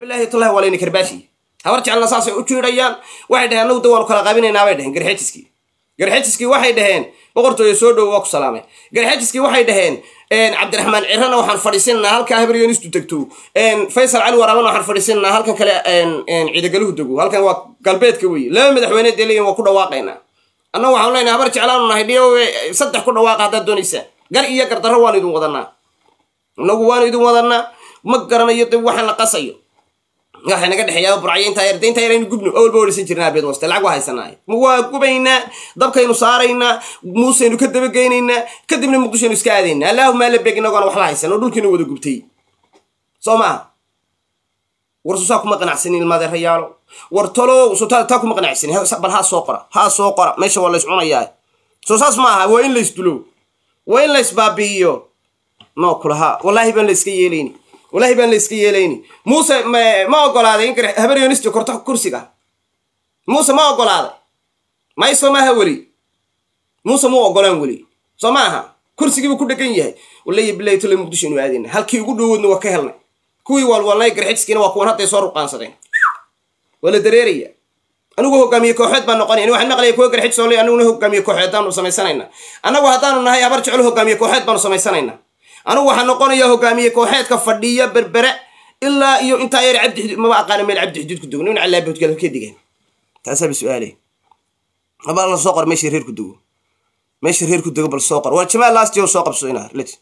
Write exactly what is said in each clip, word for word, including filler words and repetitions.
بالله طلع ولا نكرباشي هورج على نصاص وجيريان واحد هانو دوان kala qaabinayna way dhaheen garxajiski garxajiski waxay dhaheen boqortooyo soo dhow waa ku salaamay garxajiski waxay dhaheen een Cabdiraxmaan Cirana waxaan fadhiisinaa halka habriyoonistu tagto een Faysal Cali Waraabana waxaan fadhiisinaa halkan kale een een ciidagaluhu dagu halkan waa galbeedka weey laba madaxweyne deelayeen waa ku dhawaaqayna anna waxaan leenahay habar jeclaan nahay dhiyo saddex ku dhawaaqa hada doonaysa gar iyo gardarro waan idin wadanaa nagu waan idin wadanaa ma garanayo dib waxaan la qasayo waxay naga dhaxayaa burcaynta yar deynta yar in gubno awal boolisan jirnaa beed wasta lacag waa haysanaa waa gubayna dabkaynu saarayna muusaynu ka daba geynayna kadibna muqdishaynu iska aadayna allahumma la beegna go'an wax la haysano dhulkiina wada gubtay sooma warsuusa kuma qanacsanin ilmaade rayaalo wartalo suutaa ta kuma qanacsanin bal ha soo qora ha soo qora meesha waa la iscunayaa soo saas ma aha waa in la isdulo waa in la isbaabiyo ma kulaha wallahi baan la iska yeelayni والله بان ليسكي يليني موسى ما ما اقول هذا يمكن هبريونستي كرتك كرسيغا موسى ما اقول هذا ما يسمى هولي موسى مو اقولان ولي سماها كرسيغي بو كدغن yahay wallahi billahi tole muqdisho inuu aadina halkii ugu dhawoodna waa ka helnay kuwii wal wallahi garxidskiina waa kuwan hadda soo ruqaansadeen wala dareeriya anigu hogaamiye kooxeed baan noqonay waxaan maqlay kuwa garxid soo leeyahay aniguna hogaamiye kooxeed aan u sameeysanayna anagu hadaan nahay habar jecel hogaamiye kooxeed baan u sameeysanayna أنا waxaan noqonayaa hogaamiye kooxeedka fadhiya berbere ilaa iyo inta yar cabdi ma aqaan meel cabdi xidid ku dugan in alla bood kale ka digeen taasa bi su'aale aba la soo qor meeshii reer ku dugo meeshii reer ku dugo bal soo qor waa jamaal last year soo qabso ina lit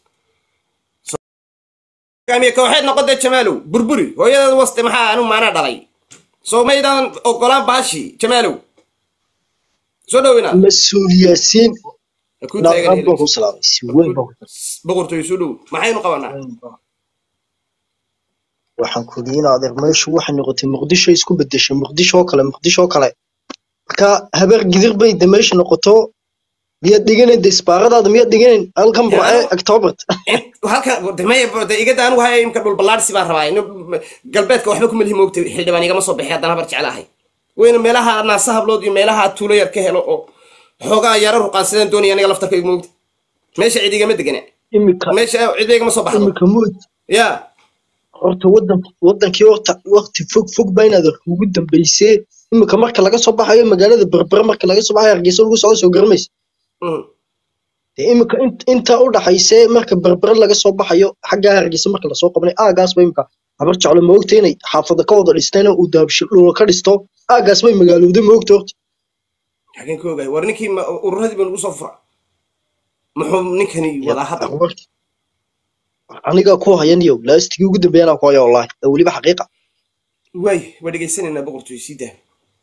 hogaamiye kooxeed noqoday jamaalow burburi hooyada wasta maxaa anu maana dhalay soo meedan ogolaan baashi jamaalow soo dhawina mas'uuliyasiin نقبل سلام سوين بقرتو يسودو ما حينو قبنا waxaan ku diinaa adeer meeshu waxaan noqotay muqdisho isku bedeshay muqdisho kale muqdisho kale ka habar gidir bay dameesha noqoto biyo dhiganay disbaarada miya dhiganay halkan baa October halka dameey bada iga daan wahay imka dhul balaadsi baan rabaa in galbeedka waxba ku milhi moogtay xildhibaan iga ma soo bixi hadana habar jecelahay weyn meelaha naasaha hablood iyo meelaha tuulo yar ka helo oo xogaa yar ruqaansadeen doonayaan aniga laftarka igu moogtay meesha ciidiga ma degana imika meesha ciidiga ma soo baxdo imika mood ya horta wadan wadankii horta waqti fog fog baynaad ugu dambeysay imika marka laga soo baxayo magaalada Berbera marka laga soo baxayo Hargeysa lagu soo soo garmays mm imika inta u dhaxaysay marka Berbera laga soo baxayo xagga Hargeysa marka la soo qabnay aagaas bay imika habar jecel moogtay inay xaafada ka wada dhisteen oo daabsho dhul ka dhisto aagaas bay magaalada moogtay حكين كوجا ورنيكي ورهدي بنقص صفرة محوم نكني ولا حتى أنا جا كوه ينيو لا استيجي جدا بينا كوه يا والله ولي بحقيقة واي ودي سنة أنا بقول تيسيده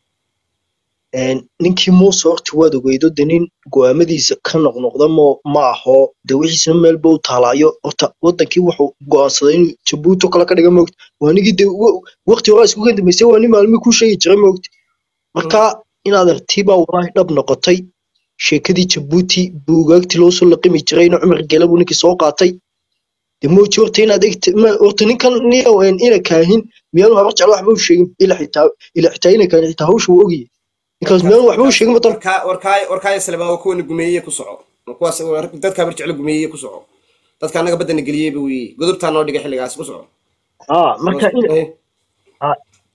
إن نكى مو صارت وادو جيدو دنين قوامدي كان نقدم ما معه دويش سمى البو طلايو أرتا وده كي وحو قاصدين تبوتو كلا كده جموت وأنا جد وقت رأس كوه عندما يسوي أنا معلومة كل شيء جموت مركا إن هذا التيبا والله نب نقطي شكدي تبوتي بوجاك تلوصل لقيمة جرين عمر جلبوا نك سوقاتي دمو تورتين هذيك ما أرتني كان نيو إن إلى كاهن ميانو هرجع على حبوش شيء إلى حتى إلى حتى كان يتهوش وأجي because ميانو حبوش شيء مثلا وركاي وركاي وركاي سلبا وكون جمية كسعة وكواس وركض كبر على جمية كسعة تذ كان نقبض النجلية بوي قدرت أنا أودي كحلي جالس كسعة آه مركا إلى آه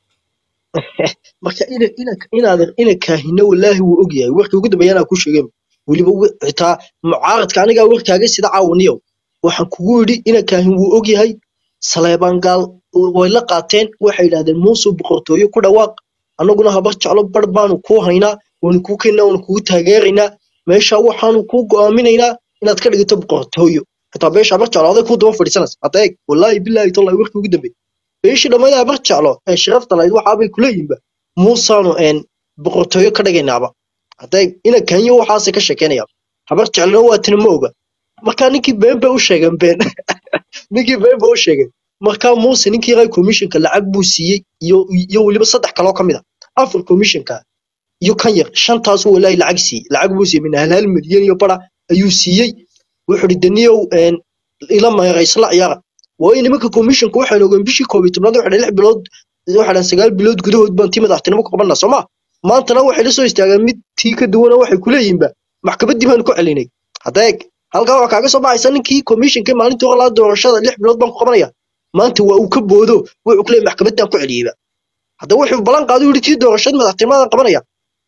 marka ina ina inaad ina kaahino wallahi wuu og yahay waqti ugu dambeeyana ku sheegay waliba xitaa mucaaradka aniga warkaaga sida caawiniyo waxaan kugu yiri ina kaahin wuu og yahay Saleebaan gaal way la qaateen waxay yiraahdeen muusu boqortooyo ku dhawaaq anaguna habar jeclo bar baanu ku haynaa waan ku keenaa waan ku taageerinaa meesha waxaanu ku go'aaminaynaa inaad ka dhigto boqortooyo xitaa beesha habar jeclo ku daba fadhiisanaysa adeeg wallahi billahi tallahi waqti ugu dambeeyay إيش لما يا برجعله شرفت الله يروح أبي كلهم بقى مو صانو إن بقرطوي كده جنابه هتاي إنا كان يو حاسة كشكين يا برجعله هو تنموجا ما كان نيكي بين بوشة بين نيكي بين بوشة ما كان مو سنيكي غير كوميشن كلا عبوسي يو يو اللي بصدق كلام كميدا أفر كوميشن كا يو كان ير شنطاس ولا العكسي العبوسي من أهل المدينة يبرا يوسي وحد الدنيا إن إلى ما يغيس لا يا وين مك كوميشن كو waxaan ogaan bishii koob iyo tobnaad waxa lix bilood waxa sagaal bilood gudahood baan tii madaxtinimo ku qabanaa Soomaa maantana waxa la soo istaagay mid tii ka duwan waxay ku leeyihiin maxkamaddii baan ku celinay hadeeg halka waxa kaaga soo baxaysa ninkii commissionka maalintii hore la doorashada lix bilood baan ku qabanaya maanta waa uu ka boodo wuxuu ku leeyahay maxkamaddan ku celiyeyba hadda wuxuu ballan qaaday yidhi tii doorashada madaxtinimada qabanaya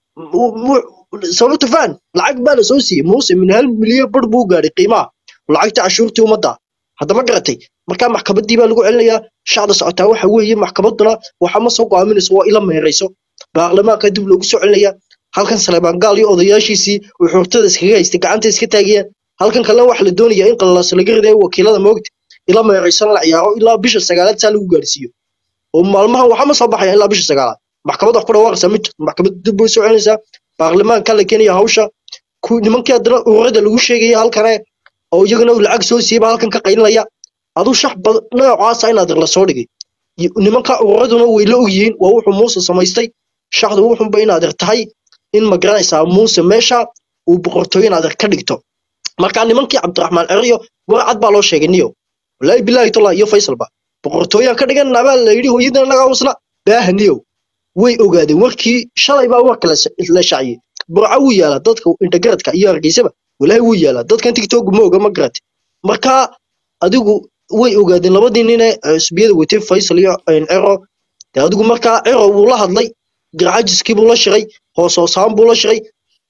sababta faan lacag baa la soo siiyey muuse min hal milyan bar buu gaadhay qiimaha lacagta cashuurtii ummadda hadda ma garatay markaa maxkamaddii baa lagu celinayaa shacda socotaa waxa weeye maxkamadduna waxa ma soo go'aaminayso waa ila meerayso baarlamaanka dib loogu soo celinaya halkan Saleebaan Gaal iyo odayaashiisii uu xurtada iskaga haystay gacanta iska taagiyeen halkan kale wax la doonaya in qalaas laga riday wakiilada moogta ila meeraysan la ciyaaro ilaa bisha sagaalaad saa lagu gaarsiiyo oo maalmaha waxa ma soo baxaya ilaa bisha sagaalaad maxkamadda ku dhawaaqaysa mid maxkamadda dib u soo celinaysaa baarlamaanka la keenaya hawsha ku nimankii hadana ururada lagu sheegay halkan oo iyaguna lacag soo siibay halkan ka qaylinaya aduu shax noocaas ah inaad la soo dhigay nimanka ururaduna way la ogyihiin waa wuxuu Muuse samaystay shaxdu wuxuu ba inaad tahay in ma garanaysaa Muuse meesha uu boqortooyo inaad ka dhigto marka nimankii Cabdiraxmaan Ciriyo warcad baa loo sheegay niyo wallahi billahi taala iyo Faysal ba boqortooyo ka dhigan nabaal la yiri hooyadana naga wasna baahniyo way ogaadeen warkii shalay baa warka la shaaciyay burca uu yaala dadka integradka iyo argeysaba wallahi uu yaala dadkan TikTok ma oga ma garat marka adigu way ogaadeen labadii nin ee isbiyada watay Faysal iyo Ciro adigu marka Ciro uu la hadlay garaajiskii buu la shiray hoos hoosaan buu la shiray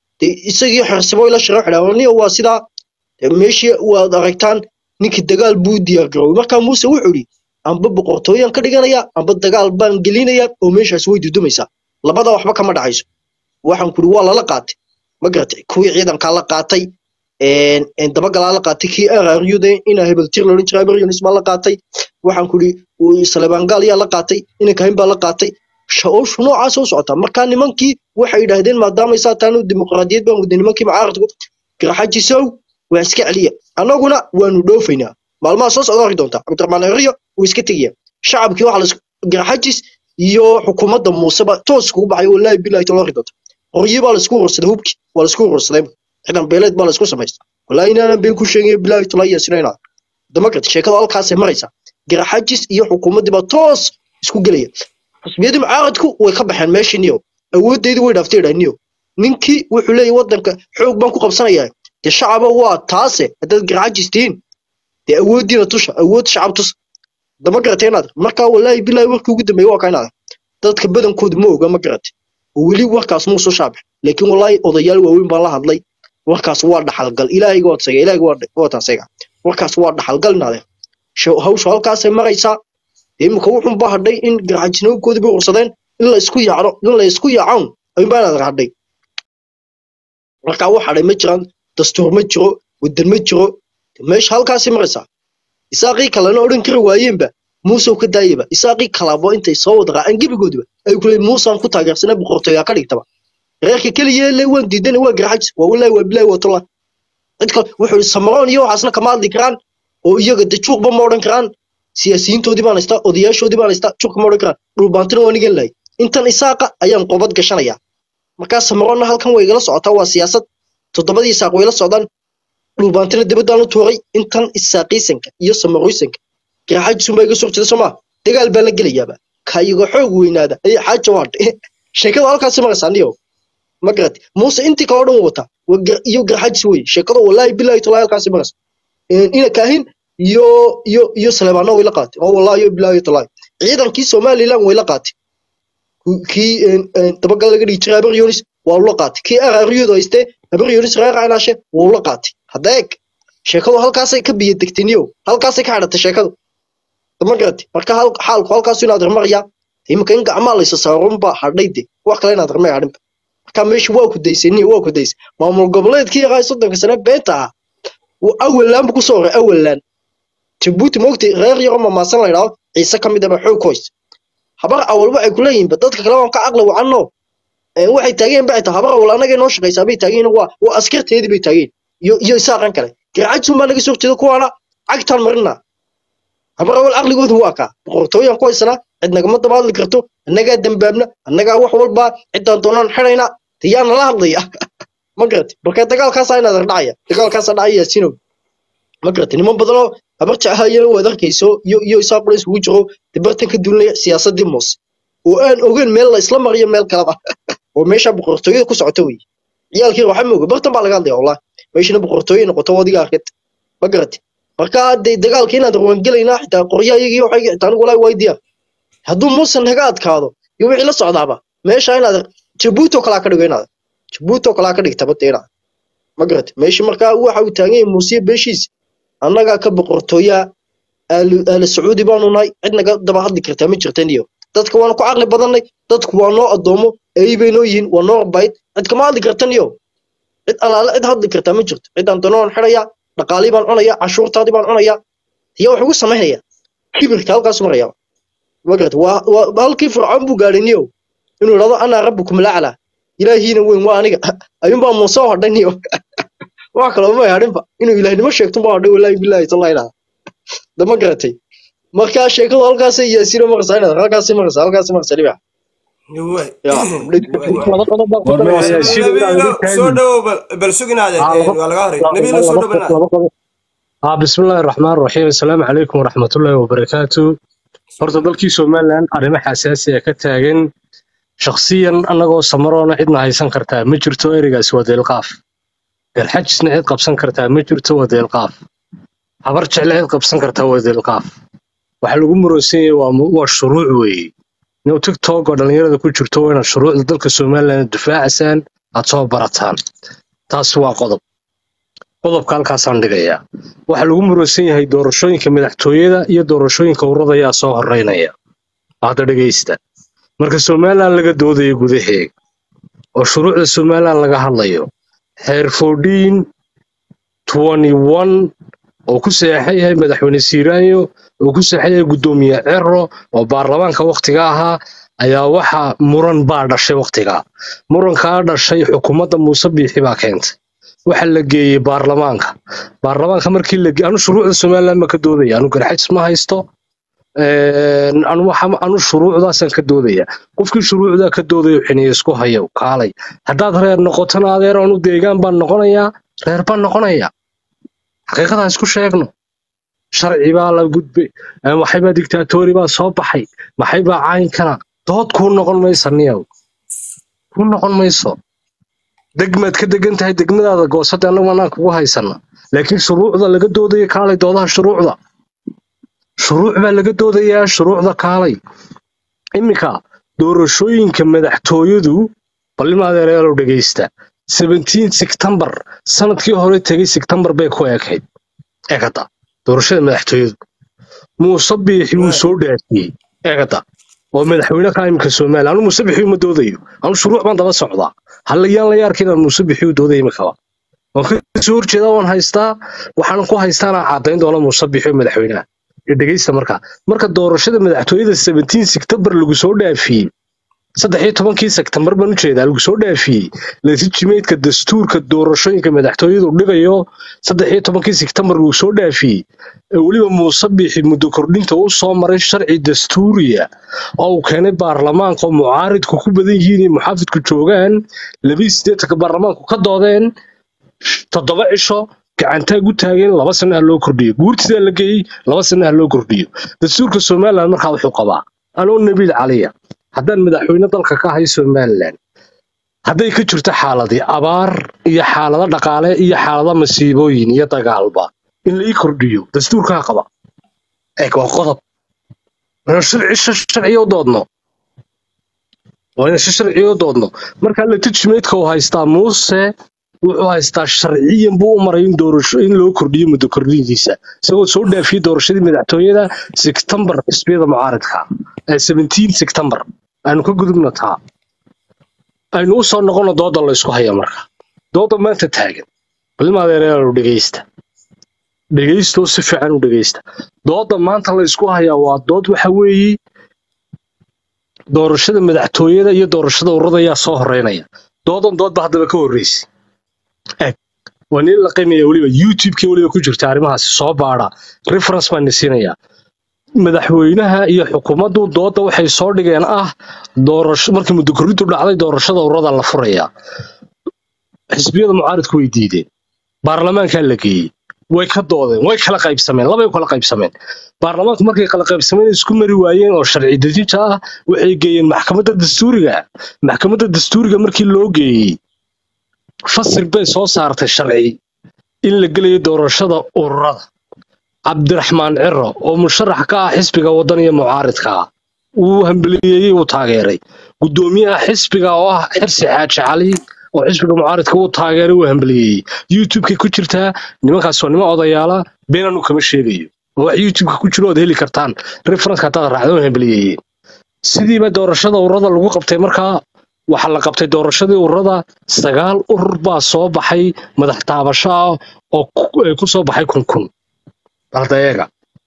isagii xirsibo la shiray xidhaawaniyo waa sida meeshii waad aragtaan ninkii dagaal buu diyaar garow marka Muuse wuxuu yiri amba boqortooyan ka dhiganaya amba dagaal baan gelinaya oo meeshaas way dudumaysaa labada waxba kama dhacayso waxaan ku waa la qaatay ma garatay kuwii ciidanka la qaatay een een daba galaa la qaatay kii arariyude ina hebel tir loo jiray bariyo nisba la qaatay waxaan ku uu Saleebaan Gaal yaa la qaatay ina kayn baa la qaatay shaqoosh noocaas oo socota marka nimankii waxay yiraahdeen maadaama ay saataanu dimuqraadiyad baan wadin nimankii mucaaradku garaxajisow waa iska celiya anaguna waanu dhoofaynaa maalmaha soo socda doonta Cabdiraxmaan Ciriyo uu iska tagay shacabkii waxa la garaxajis iyo xukuumadda Muuse ba toos ku baxay wallahi billahi taala ridata qoryo baa la isku ursaday hubki waa la isku ursaday ciidan beeleed baa la isku sameystay wallahi inaan been ku sheegay billahi taala yasnayna damarka sheekada halkaas ay maraysa garaxajis iyo xukuumadda ba toos isku galaya xisbiyada mucaaradku way ka baxeen meeshii niyo awoodeedu way dhaaftay niyo ninkii wuxuu leeyahay wadanka xoog baan ku qabsanayaa de shacaba waa taase hadad garaxajistiin de awoodiina tusha awood shacab tus dama garateenaad marka wallahi billahi warkii ugu dambeeyay waa kaynaa dadka badankoodu ma oga ma garat wali warkaas muu soo shaabax laakiin wallahi odayaal waaweyn baan la hadlay warkaas waa dhaxal gal ilaahiga waa tagay ilaahiga waa waa taasayga warkaas waa dhaxal gal naade show hawsha halkaas ay maraysa imka wuxuu baahday in garaajinowgoodu bay ursadeen in la isku yaacro in la isku yaacan ay baan raadhay marka waxa ay ma jiraan dastuur ma jiro wadan ma jiro meesh halkaas ay maraysa isaaqii kalena oran kari waayeenba Muuse ka daayaba isaaqii kalaabo intay soo wada raaceen gibigoodu ay ku leeyeen Muuse aan ku taageersanay boqortooyo ka dhigtaba reerka kaliya le waan diidan waa garaaj waa wallahi waa billahi waa tola dadka wuxuu samaroon iyo waxaasna kama hadli karaan oo iyaga dajuuqba ma oran karaan siyaasiyiintoodii baan haysta odayaashoodii baan haysta juuq ma oran karaan dhulbaantana waa nigan lahay intan isaaqa ayaan qobad gashanaya marka samaroon halkan way igala socotaa waa siyaasad todobadii isaaq way la socdaan dhulbaantana dibadaan u tuuray intan isaaqiisanka iyo samaroysanka garaaj sumay ga soo jeedo Soomaa dagaal baa la gelayaaba kayiga xoog weynaada ay xaajo waad sheekada halkaas maraysa niyo magrad Muuse intii ka odhan wata iyo garaaj way sheekada wallahi billahi taala halkaas maraysa ina kaahin iyo iyo iyo Saleebaan way la qaatay oo wallahi billahi taala ciidankii Soomaaliland way la qaatay kii dabagal laga dhigay Jiraabir Yunis waa la qaatay kii arariyadu haystay Jiraabir Yunis raacaynaashe waa la qaatay hadeeg sheekadu halkaas ay ka biyo degtiniyo halkaas ay ka xidhatay sheekadu damarkat marka hal xaalku halkaas inaad maraya imka in gacmaha la isoo saaron ba hadhayde wax kale inaad ramay hadhin marka meesha waa ku daysani waa ku days maamul goboleedkii yahay soddonka sano beenta oo awalan ku soo ray awalan Djibouti moogtay reer yar ma maasan la yiraahdo ciise kamid ah xoog koys habar awal waxay ku leeyihiin dadka kale waan ka aqli wacano ee waxay taageen baa habar awal anaga noo shaqaysaa bay taageen waa waa askarteedii bay taageen iyo iyo saaqan kale garaajun baa laga soo jeedo kuwana cagtan marina habar awal aqligoodu waa ka boqortooyan qoysana cid nagama dabaadli karto anaga dambaabna anaga wax walba cidaan doonaan xirayna tiyaan la hadlaya magarad marka dagaalkaas ayna dhacaya dagaalkaas dhacaya sino magarad niman badan oo habarta ahayeen wada arkayso iyo iyo isaaqoys ugu jiro dibartan ka duulay siyaasadii Muuse oo aan ogeyn meel la isla mariyo meel kala ah oo meesha boqortooyada ku socoto way ciyaalkii waxa mooga bartan baa laga hadlay wallahi meeshana boqortooyo noqoto wadiga arkad magarad marka hadday dagaalka inaad rawangelayna xitaa qoryaha iyagii waxay xitaa anigu walaahi waydiya hadduu muusan naga adkaado iyo wixii la socdaaba meesha inaad jabuuti oo kale ka dhigo inaad jabuuti oo kale ka dhigta badeena ma garat meesha marka waxa uu taagan yahay muusiya beeshiis annaga ka boqortooya al sacuudi baanu nahay cid naga daba hadli kartaa ma jirtan iyo dadka waan ku aqli badanay dadku waa noo adoomo ay bay noo yihiin waa noo bayt cid kama hadli kartan iyo cid alaala cid hadli kartaa ma jirto cid aan doonoon xiraya dhaqaali baan cunaya cashuurtaadii baan cunaya iyo wax ugu sameynaya kibirka halkaas maraya وقت وهالكي فرعون بوغارينيو إنه رضا أنا ربكم الأعلى إلهينا وين وأنا أيوم بقى مصور دنيو وأكله ما يعرف إنه إلهي ما شيء تبغى ده ولا بالله صلى الله عليه ده ما قرأتي ما كان شيء كذا هالكاسي يصير مرسالة هالكاسي مرسالة هالكاسي مرسالة بقى بسم الله الرحمن الرحيم السلام عليكم ورحمة الله وبركاته horta dalkii Soomaaliland arrimo xasaasi ah ka taagan shakhsiyan anagoo samaroona cidna haysan kartaa ma jirto erigaas wadeel qaaf galxajisna cid qabsan kartaa ma jirto wadeel qaaf habar jecel cid qabsan kartaa wadeel qaaf waxa lagu muroosan yahay waa waa shuruuc weeye inuu TikTok oo dhalinyarada ku jirto waa shuruucda dalka Soomaaliland difaacsan aad soo barataan taas waa qodob qodobka halkaas aan dhigayaa waxa lagu muroosan yahay doorashooyinka madaxtooyada iyo doorashooyinka ururada ayaa soo horeynaya hadda dhageysta marka Soomaaliland laga doodayo gudaheega oo shuruucda Soomaaliland laga hadlayo heer fourteen twenty-one oo ku saxeeyay madaxweyne Siiraayo oo ku saxeeyay gudoomiye Ciro oo baarlamaanka waqtiga ahaa ayaa waxa muran baa dhashay waqtiga muranka dhashay xukuumadda Muuse Biixi baa keentay waxa la geeyay baarlamaanka baarlamaanka markii la geeyay anu shuruucda Soomaaliland ma ka doodaya anu garxajis ma haysto ee anu waxa anu shuruucdaas ka doodaya qofkii shuruucda ka doodayo xiniyo isku hayo kaalay hadaad reer noqotana adeer anu deegaan baan noqonaya reer baan noqonaya xaqiiqada isku sheegno sharci baa la gudbay waxay ba dictatori baa soo baxay maxay baa caayin kana dood ku noqon mayso niyow ku noqon mayso degmad ka degan tahay degmadaada goosada anagu aan kugu haysana laakiin shuruucda laga doodayo kaalay doodaha shuruucda shuruuc baa laga doodayaa shuruucda kaalay imika doorashooyinka madaxtooyadu ballimaadeereelo dhageysta seventeen September sanadkii hore tagay September bay ku eekayd eegada doorashada madaxtooyadu Muuse Biixi uu soo dhaafiyay eegada oo madaxweyne ka imika Soomaaliland anu Muuse Biixi ma doodayo anu shuruuc baan daba socdaa hal yaan la yaarkin Muuse Biixi uu doodayo imika oo ka soo horjeeda waan haystaa waxaan ku haystaana cadeyn doona Muuse Biixi madaxweynaha dhageysta marka marka doorashada madaxtooyada seventeen September lagu soo dhaafiyay saddex iyo tobankii September baan u jeedaa lagu soo dhaafiyay leejimeedka dastuurka doorashooyinka madaxtooyadu dhigayo saddex iyo tobankii September lagu soo dhaafiyay waliba Muuse Biixi muddo kordhinta uu soo maray sharci dastuuriya oo uu keenay baarlamaanka oo mucaaridku ku badan yihiin muxaafidku joogaan laba iyo siddeetan ka baarlamaanku ka doodeen toddoba cisho gacanta ugu taageen laba sano loo kordhiyo guurtida la geeyay laba sano loo kordhiyo dastuurka Soomaaliland markaa wuxuu qabaa anoo nabiil caliya haddaan madaxweyne dalka ka hay Soomaaliland hadday ka jirto xaaladii abaar iyo xaalado dhaqaale iyo xaalado masiibooyin iyo dagaalba in la kordhiyo dastuurka qaba ee qodob sharci sharci oo doodno waa sharci oo doodno marka la tijmeedka oo haysta Muuse wuxuu haystaa sharciyan buu u maray in doorasho in loo kordhiyo muddo kordhintiisa isagoo soo dhaafiyay doorashadii madaxtooyada September isbeeda mucaaradka ee seventeen September aanu ka gudubno taa aynu u soo noqono dooda la isku hayo marka dooda maanta taagan ballimaadeereelo dhageysta dhageysto si fiican u dhageysta dooda maanta la isku hayaa waa dood waxa weeye doorashada madaxtooyada iyo doorashada ururada ayaa soo horeynaya doodan doodba haddaba ka horeysay wani la qiimeeyo waliba YouTube-kii waliba ku jirta arrimahaas soo baara reference baan siinaya madaxweynaha iyo xukuumaddu dooda waxay soo dhigeen ah doorasho markii muddo kordhintu dhacday doorashada ururada la furaya xisbiyada mucaaradku way diideen baarlamaanka la geeyay way ka doodeen way kala qaybsameen laba kala qaybsameen baarlamaanku markay kala qaybsameen isku mari waayeen oo sharci dejinta ah waxay geeyeen maxkamadda dastuuriga maxkamadda dastuuriga markii loo geeyay fasir bay soo saartay sharci in la geliyo doorashada ururada cabdiraxmaan ciro oo musharax ka ah xisbiga wadaniga mucaaridka ah uu hambeliyey uu taageeray gudoomiyaha xisbiga oo ah xirsi xaaji cali oo xisbiga mucaaridka uu taageeray uu hambeliyey youtube-ka ku jirtaa nimankaas oo nimo odayaala beenanu kama sheegayo wax youtube-ka ku jiro oo heli kartaan reference-ka taa raacdo hambeliyey sidiiba doorashada ururada lagu qabtay markaa waxa la qabtay doorashadii ururada sagaal urur baa soo baxay madax taabasho ah oo ku soo baxay kun kun ardayaga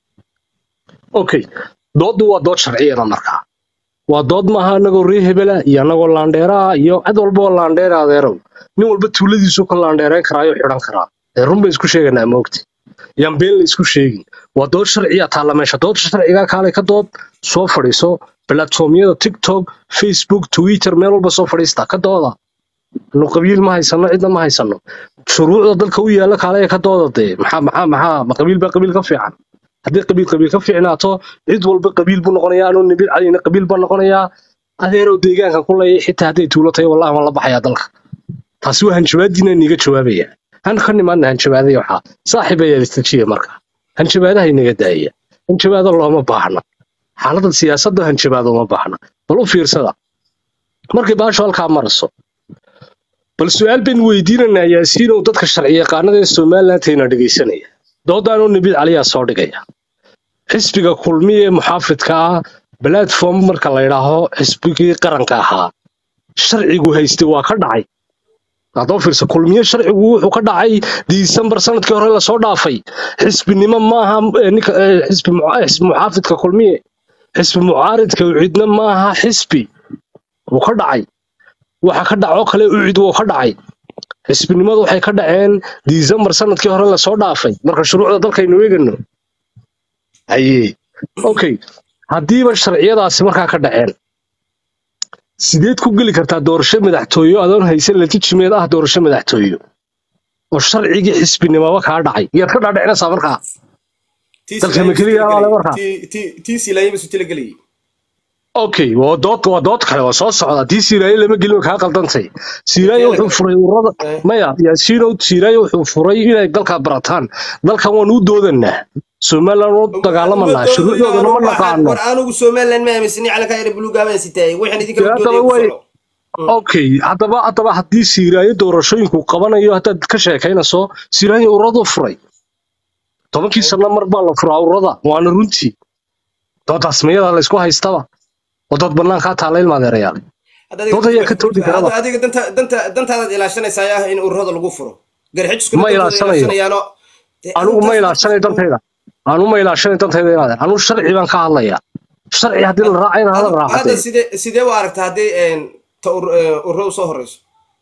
okay doodu waa dood sharciyeena markaa waa dood maaha anagoo ree hebela iyo anagoo laandheeraa iyo cid walba oo laandheera adeerow nin walba tuuladiisu ka laandheerayn karaayo xidhan karaa ee run bay isku sheeganaa moogti yaan been la isku sheegin waa dood sharciya taalla meesha dood sharciga kaalay ka dood soo fadhiiso platformyada tiktok facebook twitter meel walba soo fadhiista ka dooda nu qabiil ma haysano cidna ma haysano shuruucda dalka u yaala kaalay ka dooda dee maxaa maxaa maxaa ma qabiil ba qabiil ka fiican haddii qabiil qabiil ka fiicnaato cid walba qabiil buu noqonayaa anuu nibil calina qabiil baa noqonayaa adeerow deegaanka ku leeyahay xitaa hadday tuulo tahay wallahi ma la baxayaa dalka taasi waa hanjabaadiina niga jawaabaya han ka nimaadna hanjabaadaya waxaa saaxiibayaa istajiya marka hanjabaadaha inaga daaya hanjabaada looma baahna xaaladda siyaasadda hanjabaada uma baahna bal u fiirsada markay baasho halkaa marayso bal su-aal baynu weydiinanaa yaasiinow dadka sharci yaqaanada ee somaliland ayna dhegaysanaya doodaanoo nabiil caliyaa soo dhigaya xisbiga kulmiye ee muxaafidka ah platform marka la yidhaaho xisbigii qaranka ahaa sharcigu haystay waa ka dhacay hadoo fiirsa kulmiye sharcigu wuxuu ka dhacay December sanadkii hore la soo dhaafay xisbinimo maaha ninka xisbi muxaafidka kulmiye xisbi mucaaridka cidna maaha xisbi uu ka dhacay waxa ka dhaco kale uu cid uu ka dhacay xisbinimadu waxay ka dhaceen December sanadkii hore la soo dhaafay marka shuruucda dalka aynu eegano aye okay hadiiba sharciyadaasi markaa ka dhaceen sideed ku geli kartaa doorasho madaxtooyo adoon haysan legitimacy ah doorasho madaxtooyo oo sharcigii xisbinimada ka dhacay yar ka dhacayna markaa dalka makaliya wala markaa ti ti silaayay isu tila galay okay waa dood waa dood kale waa soo socda ti silaayay lama gelin ka qaldantay silaayay wuxuu furay ururada maya yaasiino silaayay wuxuu furay inay dalka barataan dalkan waan u doodanaa Somaliland oo dagaalamana shuruucdooda ma naqaano war aanu Somaliland ma aaminsan in calanka yar buluug ama sitay waxaan idin kala doonay okay hadaba hadaba hadii siiraayo doorashooyinku qabanayo hada ka sheekaynayso siiraayo ururada furay tobankii sano mar baa la furaa ururada waana runtii doodaas meeyada la isku haystaba wadad banaan ka taalay ilmaadeerayaal doodaya ka toodi karada adiga danta danta dantaada ilaashanaysaa in ururada lagu furo garxijisku ma ilaashanayo anigu ma ilaashanay dantayda anu ma ilaashanay dantayda inaad anu sharci baan ka hadlaya sharci hadii la raacayna hada raacay hada sidee sidee u aragtaa hadii een ururada soo horeyso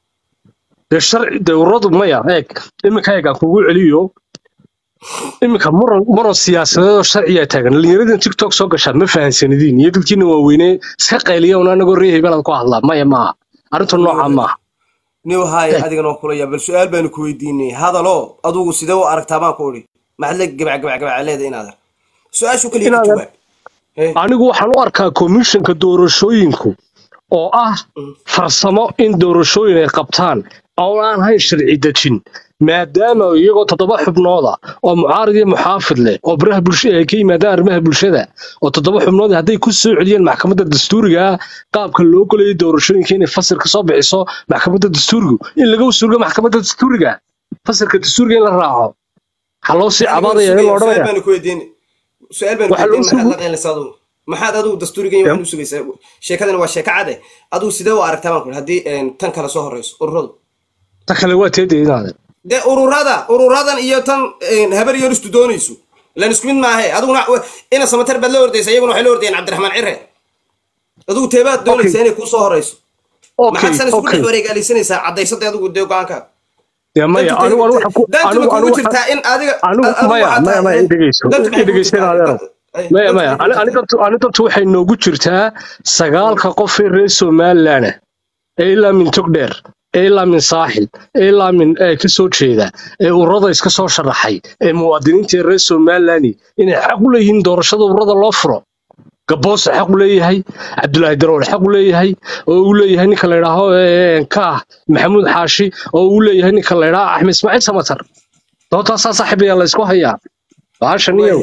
de sharci de ururadu ma yaa eeg imika eega kugu celiyo imika muran muran siyaasadeed sharciga taagan liirada TikTok soo gashaa ma fahansanidin iyo dadkiina waaweynee iska qayliya una anagu reehay balad ku hadlaa maya ma arintu nooca ma niw hay adigana kula yaabal su'aal baan ku weydiinay hadalo adigu sidee u aragtaa baan ku ori maxad la gabac gabac gabac leedahay inaad su'aashu kaliya jawaab anigu waxaan u arkaa commissionka doorashooyinku oo ah farsamo in doorashooyin ay qabtaan oo aan hay sharci dejin maadaama iyagoo toddoba xubnooda oo mucaarid iyo muxaafid leh oo baraha bulshada ay ka yimaadaan arrimaha bulshada oo toddoba xubnood hadday ku soo celiyeen maxkamadda dastuuriga qaabka loo goleeyay doorashooyinka inay fasir ka soo bixiso maxkamadda dastuuriga in laga usugo maxkamadda dastuuriga fasirka dastuuriga in la raaco haloo si cabaadaya in loo dhameeyo baan ku weydiin su'aal baan ku weydiin maxaad la qeynaysaa maxaad adigu dastuuriga in wax u sugaysaa sheekadan waa sheeka cad adigu sidee u aragtaa baan ku hadii tan kala soo horeyso ururadu ta kale waa teedaynaada de ururada ururadan iyo tan habar yar istu doonayso lan isku mid maahay aduguna ina samatar bad la ordaysa iyaguna waxay la ordayeen Cabdiraxmaan Cire adigu teebaad doonaysa inay ku soo horeyso maxaad san isku dhex wareegalisanaysaa cadaysada adigu de go'aanka ya maya anigu anigu anigu anigu jirtaa in adiga anigu maya maya maya dhegeyso dhegeyso maya maya aniga aniga waxay noogu jirtaa sagaalka qof ee reer Somaliland ee ilaa min togdheer ilaa min saaxil ilaa min ka soo jeeda ee ururada iska soo sharaxay ee muwaadiniinta reer Somaliland inay xaq u leeyihiin doorashada ururada loo furo gaboos xaq u leeyahay Cabdullaahi Darawal xaq u leeyahay oo uu leeyahay ninka la yiraahdo ka Maxamuud Xaashi oo uu leeyahay ninka la yiraahdo Axmed Ismaaciil Samatar doonta saaxiibaya la isku hayaa عشان يو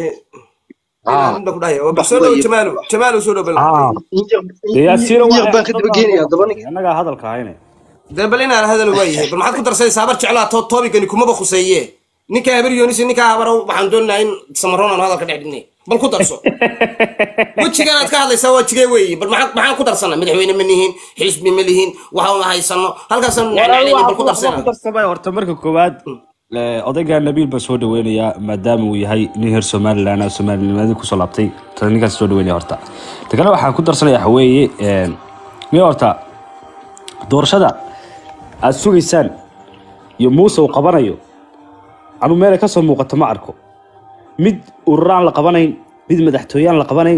اه عندك داي وبسولو جمالو جمالو سولو بل اه يا سيرو baa ka daba geenaya dabani anaga hadalka hayne دبلنا هذا الوجه بل ما حد كنت رسالة سابر على توب توبي كان يكون بخصية نيكا هبر يونس نيكا هبر وحندون إن سمرون هذا كده عدني بل كنت رسول وش كانت كهذا يسوي شيء وي بل ما حد ما حد كنت رسالة مدحوين منهين حزب ملهين وهاو هاي سنة هل كان سنة يعني بل كنت رسالة كنت رسالة ورتمرك كوباد odayga nabiil ba soo dhaweynaya maadaama uu yahay nin heer Soomaaliland ah Soomaaliland ku soo laabtay taniga soo dhaweynaya horta tagala waxaan ku darsanayaa xaweeye ee mi horta doorashada aad sugaysaan iyo Muuse uu qabanayo anu meel ka soo muuqato ma arko mid ururaan la qabanayn mid madaxtooyaan la qabanayn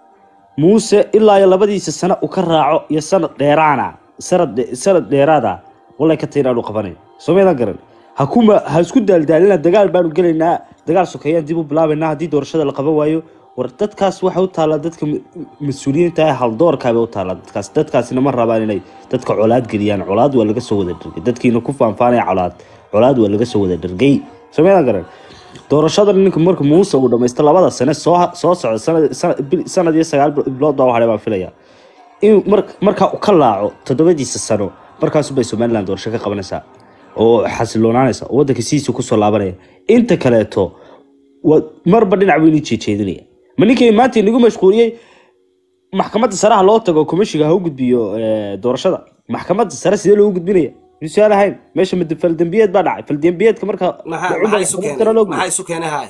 Muuse ilaa iyo labadiisa sano uu ka raaco iyo sanad dheeraana sanad sanad dheeraada wallahi ka tiiraan uu qabanayn Soomaaliland garan hakuma ha isku daaldaalina dagaal baan u galeynaa dagaal sokeeyaan dib u bilaabanaa hadii doorashada la qaban waayo war dadkaas waxa u taala dadka mas'uuliyiinta ah hal doorka bay u taala dadkaas dadkaasina ma rabaan inay dadka colaad galiyaan colaad waa laga soo wada dhigay dadkiina ku faanfaanay colaad colaad waa laga soo wada dhigay Soomaaliland garan doorashada ninka marka Muuse uu dhameystay labada sano soo soo socda sanad sanad iyo sagaal bilood baa waxa baan filayaa in marka uu ka laaco todobadiisa sano markaas bay Soomaaliland doorasho ka qabanaysaa oo xasiloonaysa wadanka siisu ku soo laabanaya inta kale to marba dhinac weyn jeejeedinaya maninkay maanta inagu mashquuliyay maxkamadda sare loo tago komishiga ha u gudbiyo doorashada maxkamadda sare sidee loo gudbinaya misaal ahayn meesha mid fal dambiyeed baa dhacay fal dambiyeedka marka maxay isu keenay maxay isu keenay haay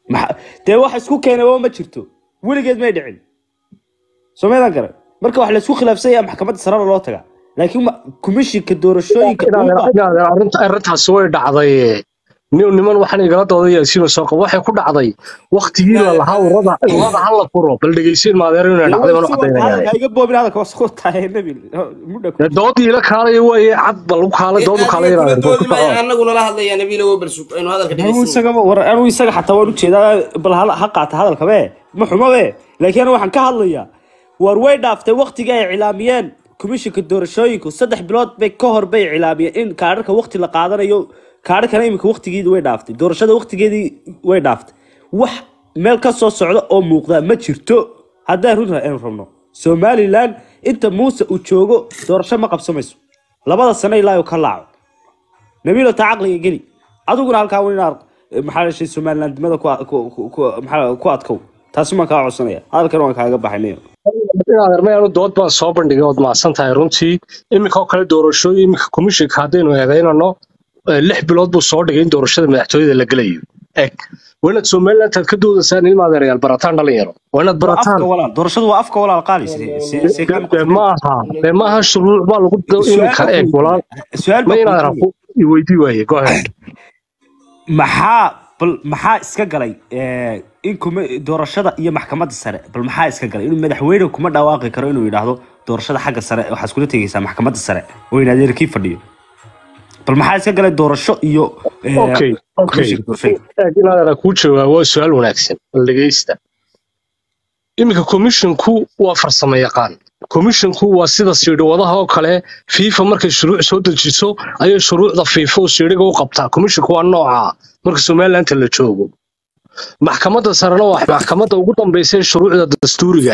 de wax isku keenay ma jirto weligeed ma dhicin Soomaaliland garan marka wax la isku khilaafsan yahay maxkamadda sare loo tagaa laakiin komishiga doorashooyinka arinta arintaas way dhacday niyo niman waxaan igala doodaya sino soo qabo waxay ku dhacday waqtigii la lahaa urada urada hal la furo bal dhageysin maadeer inay dhacday waan cadeynaya iga boobin hada ka soo tahay nabil muddo doodii la kaalay way cad bal u kaalay doodu kaalay anaguna la hadlaya nabil oo bal suuq inuu hadalka dhageysin isaga war anu isaga xataa waan u jeedaa bal ha qaata hadalka be ma xumo be laakiin waxaan ka hadlayaa war way dhaaftay waqtiga ay cilaamiyeen komishiga doorashooyinku saddex bilood bay ka hor bay cilaamiyeen in kaararka waqti la qaadanayo kaararkana imika waqtigeedii way dhaaftay doorashada waqtigeedii way dhaaftay wax meel ka soo socda oo muuqda ma jirto haddii runta aan rabno Soomaaliland inta Muuse uu joogo doorasho ma qabsamayso labada sano ilaa uu ka laaco nabiilo taaqliga geli adiguna halkaa weyn aad maxaa shay Soomaaliland dimada ku maxaa ku adkow taas ma ka codsanaya halkan waan kaaga baxaynay inaad armayaan dood baan soo bandhigay oo maasan tahay runtii imika kale doorashooyin imika komishiga hadaynu eedeynano lix bilood buu soo dhigay in doorashada madaxtooyada la galayo eg wanaad Soomaaliland ka doodasaan ilma adeeyaal barataan dhalinyaro wanaad barataan doorashadu waa afka walaal qaali sidee ma aha ma aha shuruuc baa lagu imika eg walaal su'aal ma inaad rafo i weydii waaye go ahead maxaa bal maxaa iska galay ee in kuma doorashada iyo maxkamadda sare bal maxaa iska galay inuu madaxweyne kuma dhawaaqi karo inuu yiraahdo doorashada xagga sare waxa isku tagaysaa maxkamadda sare oo in adeerkii fadhiyo bal maxaa iska galay doorasho iyo okay okay inaad ku jawaabo su'aal wanaagsan dhageysta imika commissionku waa farsamo yaqaan commissionku waa sida siidhawadaha oo kale FIFA markay shuruuc soo dejiso ayay shuruucda FIFA oo siidhiga u qabtaa commissionku waa nooca marka Soomaaliland la joogo maxkamadda sarena waa maxkamadda ugu dambeysay shuruucda dastuuriga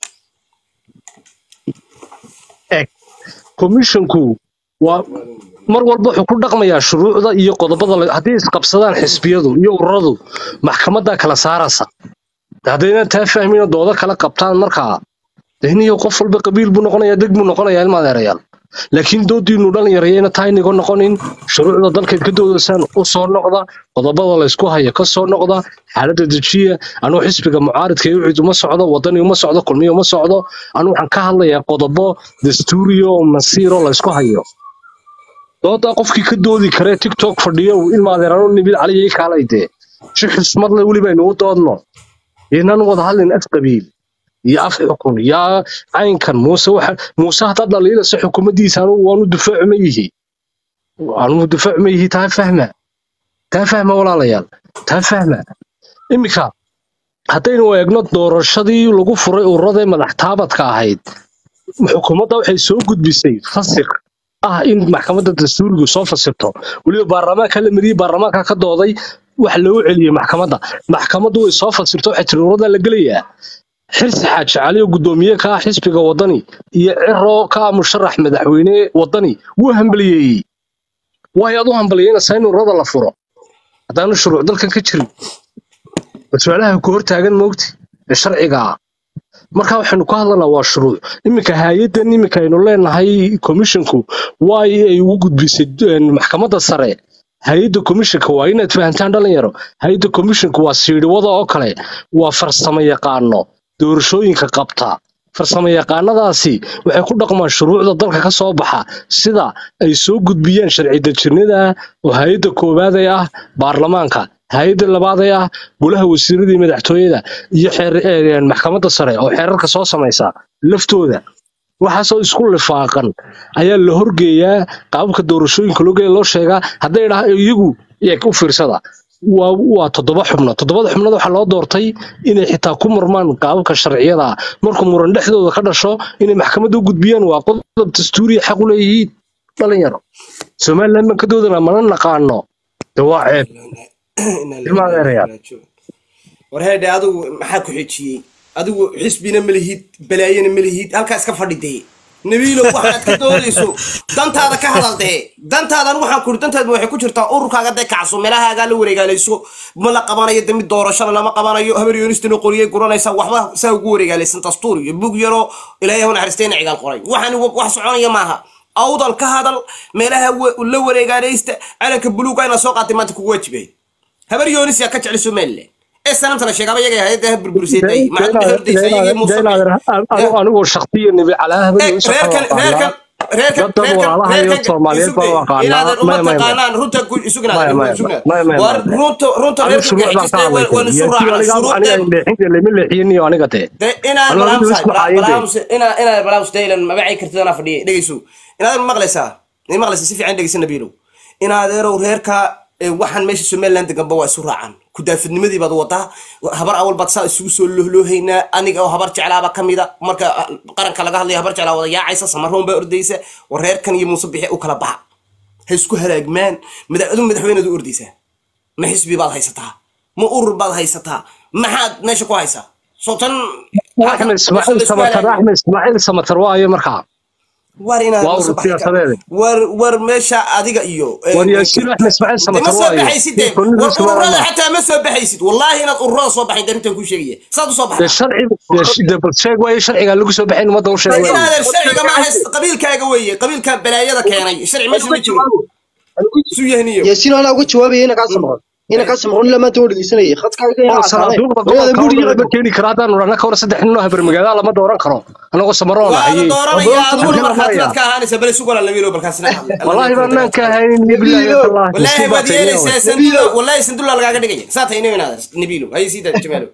ah commissionku waa mar walba wuxuu ku dhaqmayaa shuruucda iyo qodobada haddii isqabsadaan xisbiyadu iyo ururadu maxkamadda kala saaraysa hadayna taa fahmin doodo kala qabtaan markaa dahniyo qof walba qabiil buu noqonayaa deg buu noqonayaa ilma adeerayaal laakiin doodiinu dhalinyarayna tahay nigo noqonin shuruucda dalka ka doodasaan u soo noqda qodobada la isku hayo ka soo noqda xaaladda dejiya anuu xisbiga mucaaradka iyo cid uma socdo wadani uma socdo kulmiyo uma socdo anuu waxaan ka hadlayaa qodobo dastuuriyo masiiro la isku hayo dooda qofkii ka doodi kare TikTok fadhiyo ilma adeeraano nibil cali kaalayde si xismad leh wali baynu doodno inaan wada hadlin af qabiil يا أفحكم يا عين كان موسى واحد موسى هذا اللي لسه حكومتي سانو وانو دفاع ميه وانو دفاع ميه تفهمه تفهمه ولا ليال تفهمه إمك حتى إنه يجند دور الشدي ولقوا فرق الرضا من احتابت كاهيد حكومته وحي سوق بيسي فسق آه إن محكمة الدستور جوسف فسقته ولي برلمان كلام ري برلمان كقضاضي wax loo celiyay maxkamadda maxkamaddu way soo fasirto waxa tiroorada la galayaa xirsi xaaji cali oo gudoomiye ka ah xisbiga wadani iyo ciro ka ah musharax madaxweyne wadani wuu hambaliyay way adu hambaliyayna saynuurada la furo hadaan shuruuc dalkan ka jirin su'aalaha ku hortaagan moogti sharciga marka waxaanu ka hadlanaa waa shuruuc iminka hay'adan iminka aynu leenahay commissionku way ay ugu gudbisay maxkamadda sare hay'adda commissionka waa inaad fahantaan dhalinyaro hay'adda commissionku waa siidhwada oo kale waa farsamo yaqaano doorashooyinka qabta farsamo yaqaanadaasi waxay ku dhaqmaan shuruucda dalka ka soo baxa sida ay soo gudbiyaan sharci dejinada oo hay'adda koowaad ee ah baarlamaanka hay'adda labaad ee ah golaha wasiirada madaxtooyada iyo xeer maxkamadda sare oo xeerarka soo samaysa laftooda waxa soo isku lifaaqan ayaa la horgeeyaa qaabka doorashooyinka loo sheegaa haday dhahay iyagu iyaga u fiirsada waa waa toddoba xubno toddobada xubnood waxa loo doortay inay xitaa ku murmaan qaabka sharciyada markuu muran dhexdooda ka dhasho inay maxkamadda u gudbiyaan waa qodob dastuuri xaq u leeyihiin dhalinyaro Soomaaliland ma ka doodana mana naqaano dawaaceed war heede adigu maxaa ku xijiyey adigu xisbina malihid balaayana malihid halkaas ka fadhidee nabiilo waxaad ka doodayso dantaada ka hadaldee dantaadan waxaan ku dantaad waxay ku jirtaa ururkaaga day kacso meelahaaga la wareegaalayso ma la qabanayo dami doorashada lama qabanayo habar yoonistana qoriyay guranaysa waxba saa ugu wareegaalaysan dastuur iyo bug yaro ilaahay wana xaristeena ciidan qoray waxaan wax soconaya maaha awdal ka hadal meelaha la wareegaalaysta calanka buluuga ina soo qaatay maanta kugu waajibay habar yoonis ya ka jecel Soomaaliland السنة ترى شيء قبل يجي هذا بربرسيتي ما حد يقدر يسوي مصطلح أنا أنا شخصيا نبي على هذا ريركن ريركن ريركن ريركن إلى هذا الأمة قانان روتا كل سجنا سجنا وروتا روتا ريركن ونسورة على سورة أنا اللي من اللي يجيني وأنا قتة إنا برامس برامس إنا إنا برامس تيلن ما بعي كرتنا فدي دقيسو إنا هذا المغلسة المغلسة سيف عندك سنة بيرو إنا هذا رو ريركا waxaan meesha Soomaaliland gamba waa isu raacan ku daafidnimadii baad wataa habar awal bad saa isugu soo lohlohayna aniga oo habar jeclaaba kamida marka qaranka laga hadlayo habar jeclaa wada yaacaysa samaroon baa ordaysa wareerkan iyo muusabixi u kala baxa ha isku halaagmaan madaxdu madaxweynadu ordaysa ma xisbi baad haysataa ma urur baad haysataa maxaad meesha ku haysaa sootan Ahmed Ismaaciil Samatar Ahmed Ismaaciil Samatar waayo markaa warina war war meesha adiga iyo war yaasiin Ahmed Ismaaciil Samatar waayo war حتى ما soo baxaysid wallahi inaad ururada soo baxay inta ku sheegay saad soo baxay sharci debal sheeg way sharciga lagu soo baxay umada u sheegay inaad sharciga ma hayst qabiilkaaga weeye qabiilka balaayada keenay sharci meesha ma jiro suu yahniyo yaasiin ana uga jawaabay ina ka samro ina ka samro lama tuu dhigsanay khadkaaga ina aaday guriga ba keeni karaadaan urana ka war saddex nin oo habar magaalada lama dooran karo anagoo samaroon ayay dooranaya ka ahaanaysa bal suuqa la leeyo balkaasna wallahi baan ka hayn billahi wallahi wadiyaysa sandulo wallahi sandulo laga dhigay saatay inay inaad nabilo ay sida jamaalo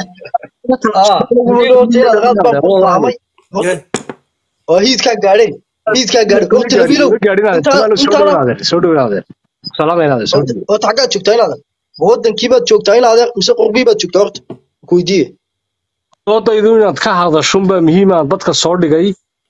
oo hiidka gaadhay hiidka gaadhay oo nabilo soo dhawaadeen salaameynaada soo oo taga joogtaa inaad wadankii baad joogtaa inaad mise qurbi baad joogtaa horta ku weydiye wadaydu inaad ka hadasho baa muhiim ah dadka soo dhigay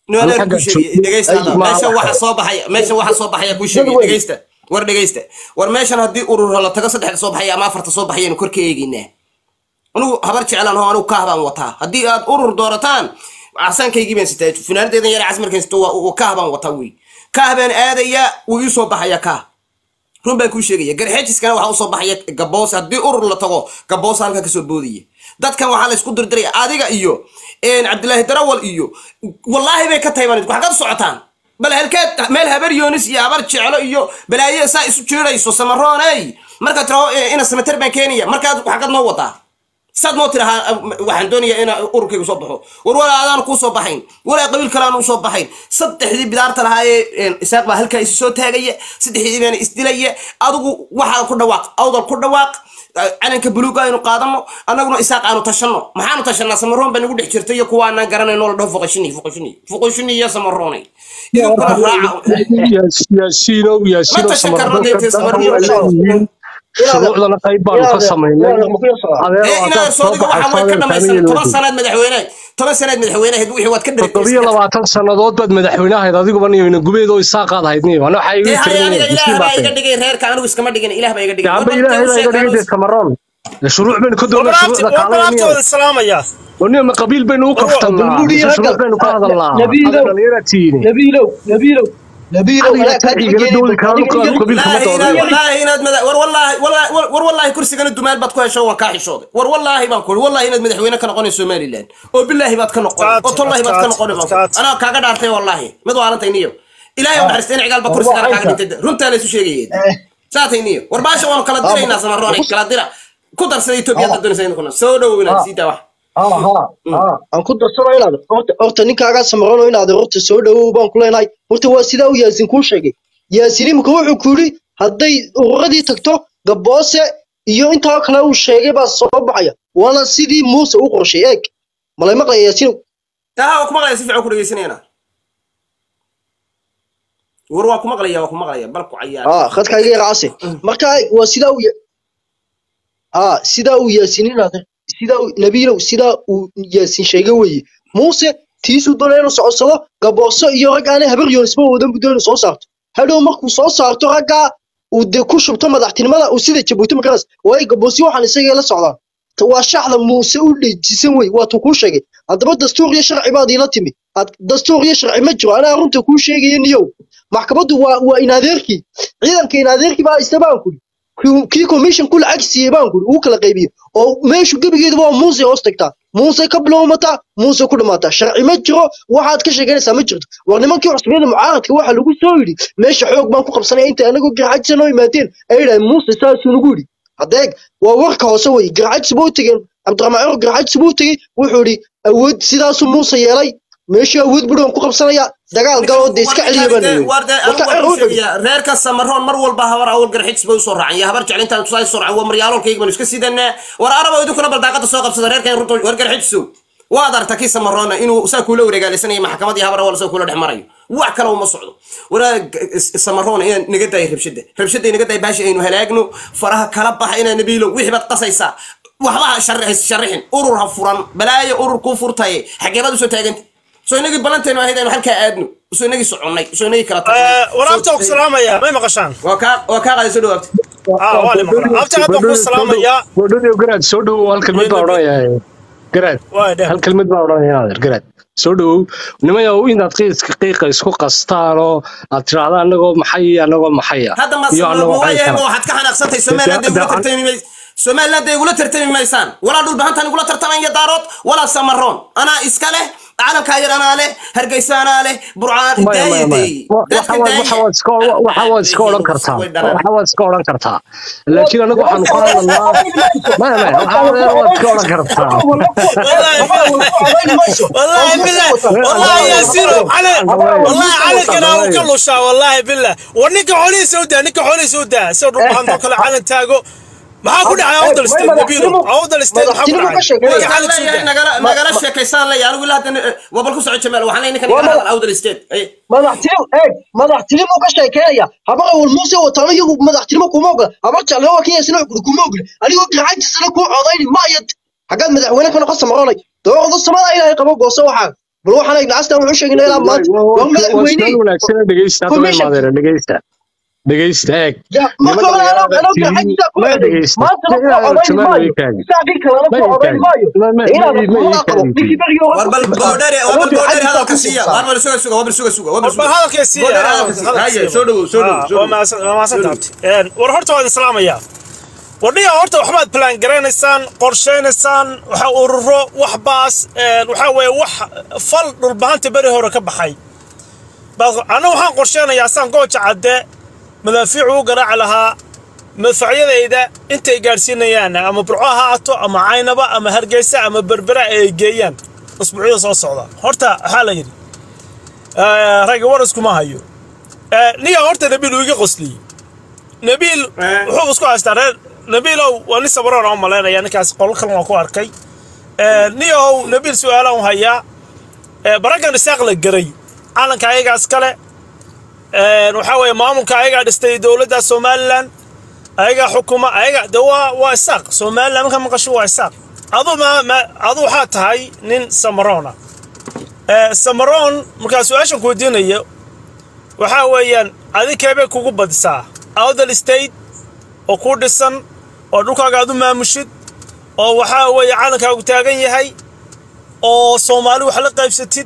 meesha waxa soo baxay meesha waxa soo baxay ku sheegay dhageysta war dhageysta war meeshan hadii urur la tago saddex soo baxay ama afarta soo baxayeen korka eeginaa anu habar jeclaan oo anu ka haban wataa hadii aad urur doorataan عسانكي جيبين ستة فنان تيجي يرى عسمر كنستوا وكهبا وطوي كهبا هذا يا ويصوب بحيا كه رون بيكون شيء جري حجز كانوا وحوصوا بحيا جبوس هدي أور لا تقو جبوس هالك كسر بودية ده كان وحال يسكت دري عادي إيو إن عبد الله ترول إيو والله بيكتها يبان وحاجات صعتان بل هالكات مالها بريونس يا برتش على إيو بلا يسا يسوي يسوع سمران أي مركز ترى إن السمتر مكانية مركز وحاجات موطة ساد موترها waxaan doonayaa in ururkaygu soo baxo war wala aadaan ku soo baxayn wala qabiil kale aan soo baxayn saddexdii bidaarta lahaayeen isaaq baa halka isu soo taagaya saddexdii baan isdilaya adigu waxa ku dhawaaq awdal ku dhawaaq calanka buluuga aynu qaadano anaguna isaaq aanu tashano maxaanu tashanaa samaroon baan ugu dhex jirtay iyo kuwa aan garanayno la dhaho foqashini foqashini foqashini iyo samaroonay iyo kala raaca yaasiino yaasiino samaroon شروعنا قيب بارو كسمينا هنا سودك waxaa way ka dhamaysan toban sanad madaxweyne toban sanaad madaxweynaha heed wixii waad ka toddoba iyo labaatan sanadood baad madaxweynaha ahayd adiguba niyo gubeed oo isaa qaad ahayd niyo ana waxa igu tiriyay Ilaah baa iga dhigay reerka anigu iskama dhigin Ilaah baa iga dhigay aba Ilaah baa iga dhigay Samaroon shuruuc been ku doonaa shuruucda kaalay salaamaya ونيو ما قبيل بينو كفتنا بينو كهذا الله نبيلو نبيلو نبيلو نبيلو لا تقول كانوا قبيل كما والله هنا ور والله والله ور والله كرسي كان الدمال باد كو شو كا حشود ور والله بان كل والله هنا مدحوينه كان قوني سوماليلاند او بالله باد كان قوني او والله باد كان قوني انا كاغا دارتay والله mid waarantay niyo ilaahay wax xariisteen cigal ba kursi kala kaaga dhintay runta la isu sheegayeen saatay niyo war baasha waan kala dirayna Samaroon kala dira ku darsaday Itoobiya dadunaysa kuna soo dhaweyna sida wax ها ها aan ku darsano inaad horta horta ninkaaga Samaroon inaad horta soo dhawow baan ku leenahay horta waa sida uu Yaasin ku sheegay Yaasin markuu wuxuu ku yiri haday uradii tagto gaboose iyo inta kale uu sheegay baa soo baxaya wala sidii Muuse u qorshay eeg malay maqlay Yaasin taa ku maqlay si fiican ku dhageysanayna war waa ku maqlaya waa ku maqlaya bal ku ciyaar ah khadkaaga raasi marka waa sida uu ah sida uu Yaasin inaad sida nabiilow sida uu Yaasin sheegay way Muuse tiisu doonayno socodsado gabooso iyo ragaane habar yoonsba wadan budoono soo saarto hadhow markuu soo saarto raga uu de ku shubto madaxtinimada uu sida Jabuuti markaas way gaboosi waxaan isaga la socdaan waa shaxda Muuse u dhijisan way waa tuu ku sheegay hadaba dastuur iyo sharci baad ila timi dastuur iyo sharci ma jiro ana runta ku sheegayniyo maxkamadu waa waa in adeerkii ciidanka in adeerkii baa istabaan ku kii commission kul agsiye baan ku uu kala qaybiyo oo meeshu gabigeedu waa Muuse hoostagta Muuse ka bilowmata Muuse ku dhamaata sharci ma jiro waxaad ka sheeganaysaa ma jirto war nimankii cusbada mucaaradka waxa lagu soo yiri meesha xoog baan ku qabsanay inta anagu garxajsan oo imaadeen ay yiraahdeen Muuse saas uu nagu yiri adeeg waa warka hoose way garxaj soo tagay Abdurrahmaan garxaj soo tagay wuxuu yiri awood sidaas Muuse yeelay meesha awood budon ku qabsanaya dagaal galood iska celiyaban reerka Samaroon mar walba habar awal garxij buu soo raacay habar jeclinta tusay soo raacay maryaaloolkayga man iska sidana war araba idu kuna bal daaqada soo qabsada reerka runta war garxijsu waa darta ki Samaroon inuu saa kula wareegaleysanayo maxkamadii habar awal soo kula dhexmarayo wax kale uma socdo wara Samaroon in naga day rabshada rabshada naga day baashi aynu halaagno faraha kala bax ina nabiilo wixii bad qasaysa waxba sharxi sharxin urur ha furan balaayo urur ku furtay xageebad soo taagantay soo inagii balanteena ahayd inaan halka aadno soo inagii soconay soo inagii kala tagnay waraabta ku salaamaya ma maqashaan waa ka waa ka qaadi soo dhawaabtay ah wali maqla abta hadda ku salaamaya wadada garaad soo dhaw hal kalmad baa oranaya garaad hal kalmad baa oranaya garaad soo dhaw nimayo inaad qiiska qiiqa isku qastaan oo aad tiraahdo anagoo maxay anagoo maxay hadda ma soo waxaad ka xanaaqsantay Soomaaliland ugu tartamay Soomaaliland ay ugu tartami maysaan wala dhul bahantan ugu tartamaya daarood wala Samaroon ana iska leh عالم كاير أنا له هرجيس أنا له برعان دايدي وحواد سكول وحواد سكول كرتا وحواد سكول كرتا لكن أنا قاعد نقول الله ما ما وحواد سكول كرتا والله بالله والله يا سيرو على والله على كنا وكله شا والله بالله ونك حولي سودا نك حولي سودا سودا بحنا كل عالم تاجو ما كنا عودة الاستيل نبيله عودة الاستيل نقرأ نقرأ الشيء كيسان لي أنا أقول لها وبالكو سعود شمال وحنا إنك نقرأ عودة الاستيل ما نحترم إيه ما نحترم وكشة كيا هبغى والموسى وطنيه ما نحترم كوموجا هبغى على هو كيا سنة كوموجا أنا يقول عايز سنة كوم عضايني ما يد حاجات مدح وين كنا قصة مراني ده هو قصة ما إلى يقبض قصة حاجة بروح أنا جلست وعش إنه يلعب مات وهم مدح ويني دقيقة هيك ما كمان أنا أنا حاجة ما دقيقة ما تلقى عضايني مايو ساعدين كلامك عضايني مايو واربل بودري واربل بودري هذا كسية واربل سوق سوق واربل سوق سوق واربل هذا كسية هاي سودو سودو وما ما صدقت ورحت على الإسلام يا ورني أورت وحمد بلان جرينسان قرشينسان وحورو وحباس وحوي وح فل ربعان تبري هو ركب حي أنا وحن قرشينا يا سان قوتش عدة مدافعو قرع لها مدفعية إذا أنت جالسين يانا أما برعاها عطو أما عينبا أما هرجيسة أما بربرة جيان أسبوعية صار صعدا هرتا حالا يدي آه راجع ورسكم ما هيو آه نيا هرتا نبيل ويجي غسلي نبيل هو بسكو أسترى نبيل ولسه برا عم ملانا يعني كاس قول خلنا نقول أركي آه نيا هو نبيل سؤالهم هيا آه برجع نساق الجري أنا كايجا أسكله نحاول مامون كايجا دستي دولة سومالان أيجا حكومة أيجا دوا واساق سومالان كم قشوا واساق adu ma ma adu waxaa tahay nin Samaroona ee Samaroon marka su'aashan ku weydiinayo waxa weeyaan adikeebe kugu badisaa Awdal State oo ku dhisan oo dhulkaaga aad u maamushid oo waxa weeye calankaagu taagan yahay oo Soomaali wax la qaybsatid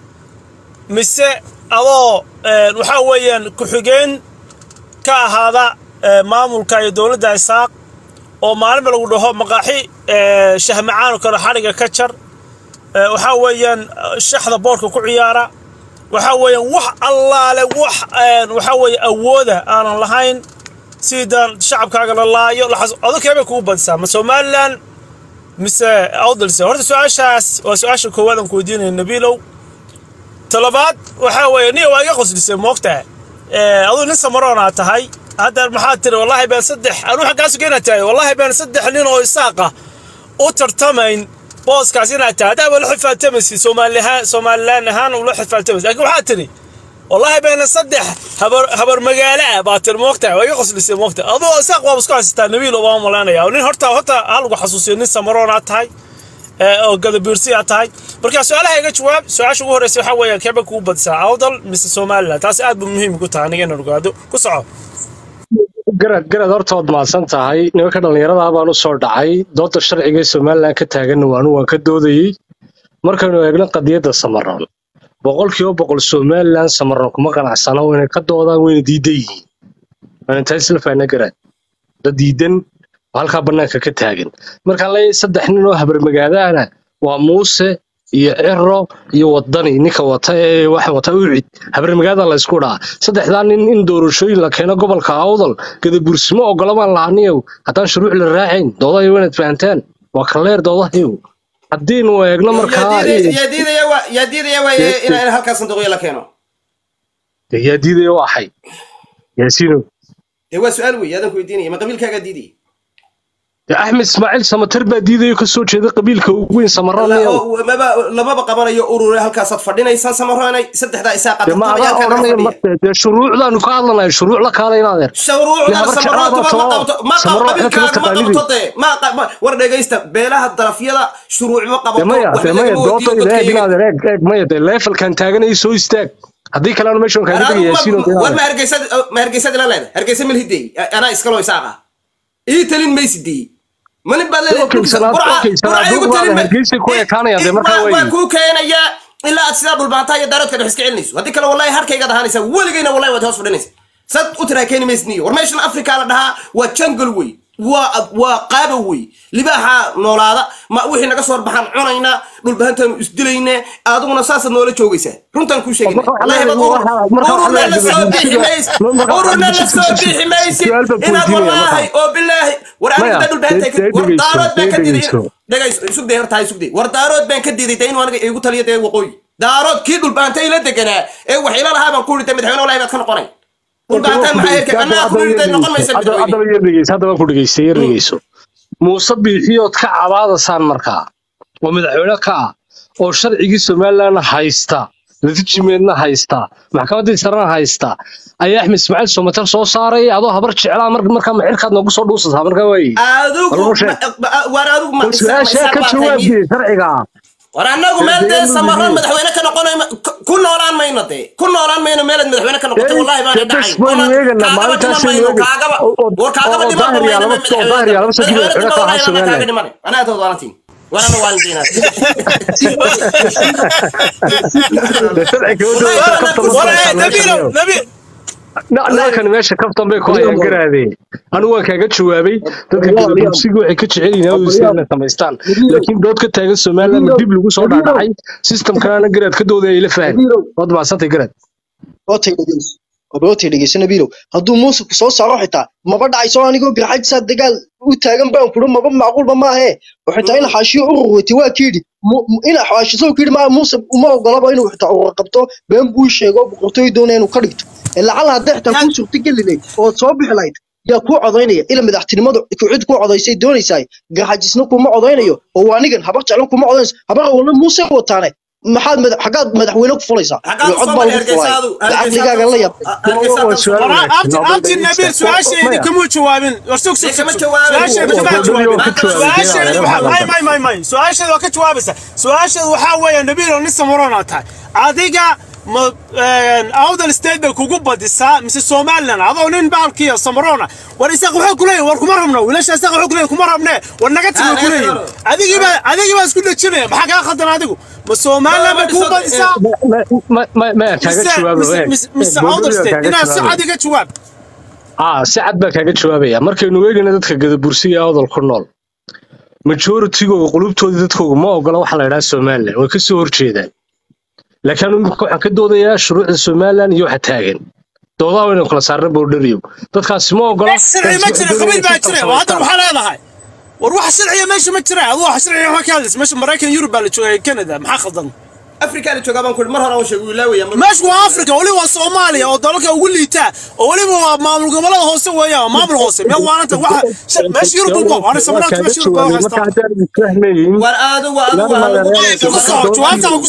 mise adoo waxa weeyaan ku xigeen ka ahaada maamulka iyo dawladda Isaaq oo maalin lagu dhaho maqaaxi shahmacaan oo kala xariga ka jar waxa weeyaan shaxda boorka ku ciyaara waxa weeyaan wax allaale wax waxa weeye awooda aan lahayn sidaan shacabkaaga la laayo adikeebe kugu badisaa ma Somaliland mise Awdal State horta su'aashaas waa su'aasha koowaad aan ku weydiinay Nabiilow talabaad waxa weeye niyo waa iga qoslisay moogtaa ee adu nin Samaroona tahay هذا المحاضر والله بين صدح أروح قاسو كنا تاي والله بين صدح لين أو إساقة وترتمين بوس كاسينا تاي هذا ولا حفل تمسي سومالي ها سومالي نهان ولا حفل تمسي لكن محاضري والله بين صدح هبر هبر مجالة باتر مقطع ويقص لسه مقطع أضو إساق وابس كاس تنبيل وبام ولا أنا يا ونين هرتا هرتا هالو حسوسي نين سمرون تاي أو قد بيرسي تاي بركة سؤال هيك جواب سؤال شو هو رسي حوالي كيف بكون بدس أفضل مس سومالي تاس أد مهم قلت أنا جينا نقعدو كسعة garad garad horta waad mahadsan tahay nimanka dhalinyarada baan u soo dhacay doodda sharciga ee Soomaaliland ka taagan waan waan ka doodayay markaanu eegno qadiyada Samaroon boqolkiiba boqol Soomaaliland Samaroon kuma qanacsana inay ka doodaan wayna diiday aan inta isla faana garad dad diidan halka banaanka ka taagan marka la saddex nin oo habar magaalaana waa Muuse iyo Ciro iyo wadani ninka wata ee waxa wata u cid habar magaalada la isku dhaa saddexdaan nin in doorashooyin la keeno gobolka Awdal kada bursimo ogolamaan lahaaniyo haddaan shuruuc la raacin doodayo wanaad fahantaan waa kaleer doodayo haddiin uu eegno markaa yadiidaya waa yadiidaya waa in halka sanduuqyo la keeno yadiidaya waa hay yaasino ee waa su'aal weey adan ku weydiinaya ma qabiilkaaga diiday أحمد إسماعيل سمتر بديده يكسر شيء قبيل كوين سمران لا ما لما بقى بنا يقولوا هالك صد فردين يسان سمران سد حدا إساقة ما أنا شروع لا نقالنا شروع لا كلا ينادر شروع لا سمران ما ما قبل كان ما قبل ما ورد جايست بيلها الطرفية لا شروع ما قبل ما يا ما يدوط إذا ينادر ما يد الليفل كان تاجنا يسوي يستاك هذيك كلام مش ممكن هذيك ياسين وما هرجيسات ما هرجيسات لا لا هرجيس من الهدي أنا إسكالو إساقة إيه تلين ميسدي من بالله برعة برعة يقول تلين هرجيس كوي كان يا دمر كوي ما كوي كان يا إلا أتصاب البعثة يدارت كده حسك علنيس وهذيك لو والله هركي قد هانيس ولا جينا والله وتهاس فرنيس صد أترى كين ميسني ورميشن أفريقيا لها وتشنجلوي و وقابوي لباها نولادا ما وحنا كسر بحن عنينا دول بهنتن اسدلينا ادونا ساس نولا جوجيسا runtan ku sheegay allah ba ururna la soo bixi mays ururna la soo bixi mays ina wallahi oo billahi war aniga dul bahantay war daarood baan ka diiday dhagayso isug day horta isug day war daarood baan ka diiday in aniga igu taliyay waqooyi daarood kii dul bahantay la deganaa ee wax ila lahaa baan ku dhintay madaxweyne wallahi baad ka noqonay هذا ما كل شيء يرجيسو مصاب يحيط كعبادة صار مركا ومدحونا كا أو شرع يجي سومالنا هايستا نتيجة مننا هايستا محكمة السرنا هايستا أي أحمد إسماعيل سومتر صو صاري هذا هبرش على مرك مركا معير خد نقص دوس هذا مركا وين أذوق ورادوق ما شاكت شوابي شرعي ورانغو مالته سمران مدحوينه كن قونay kun noolaan maynate kun noolaan mayno meelad madaxweyne ka noqotay wallahi baan dhacay kaagaba war kaagaba dhiman ana tood waantiin warana waaldiina nabi لا كان ماشي كفتن بي كوي غرادي انا waan kaaga jawaabay dadka dugsiga waxay ka jecel yihiin oo isla samaystaan laakiin doodka taagan Soomaaliland dib lagu soo dhaadhacay system kana garaad ka dooday ila faham wad ma santay garaad oo teegays oo oo teegays nabiilo haduu Muuse ku soo saaro xitaa maba dhacayso anigoo birxajsa dagaal u taagan baan ku maba macquul ma aha waxa taa in xaashiyo ururti waa kiidi in xaashiyo kiidi ma Muuse uma ogolaba inuu xitaa uu qabto been buu sheego boqortooy doonay inuu ka dhigto إلا على هذا تكون سوق تقلني أو تصبح لايت يا كو عضينية إلا مدحتني ماذا كعد كو عضي سيد دوني ساي جاهجسنا كو ما عضينيو هو أنيجن هبرت على كو ما عضينس هبر والله مو سوى تاني maxaad madax xagaad madaxweyne ku fulaysaa Xagaad cod baa lagu fulay caqligaaga la yaab abti abti nabiil su'aasheedii kama jawaabin warsug sug kama jawaabin su'aasheedii may may may may su'aasheedii waa ka jawaabaysa su'aasheedii waxa weeye nabiil oo nin samarona tahay adiga ma awdal state bay kugu badisaa mise Soomaaliland adoo nin baalkiya samarona war isaaq wuxuu kulay war kuma rabno wiilasha isaaq wuxuu kulay kuma rabne war naga timo kulay adigiba adigiba isku dhajinay maxaa ka khaldan adigu ma Soomaaliland bay kugu badisaa ma ma ma kaga jawaabo mise awdal state ina si adiga jawaab ah si cad baa kaga jawaabaya markaynu weegina dadka gadabursiga awdal ku nool majority-gooda qulubtooda dadkooda ma ogola waxa la yiraahdo Soomaaliland way ka soo horjeedaan laakiin uu waxaan ka doodayaa shuruucda Soomaaliland iyo waxa taagan doodaha inuu kala saarno boordaryo dadkaas ma ogola sharci ma jiro qabiil baa jira waa hadda waxa leedahay war wax sharci meesha ma jira adoo wax sharci ma ka hadlayso meesha Mareykan Yurub baa la joogay Canada maxaa khaldan Afrika la joogaa baan ku mar hore aan sheegay ilaawaya meesha waa Afrika wali waa Soomaaliya oo dalka ugu liita oo wali waa maamul gobolada hoose weeyaan maamul hoose meel waananta waxa meesha Yurub ku aan Soomaaliya meesha Yurub waa haysta war aadu waa aadu waa jawaabta ku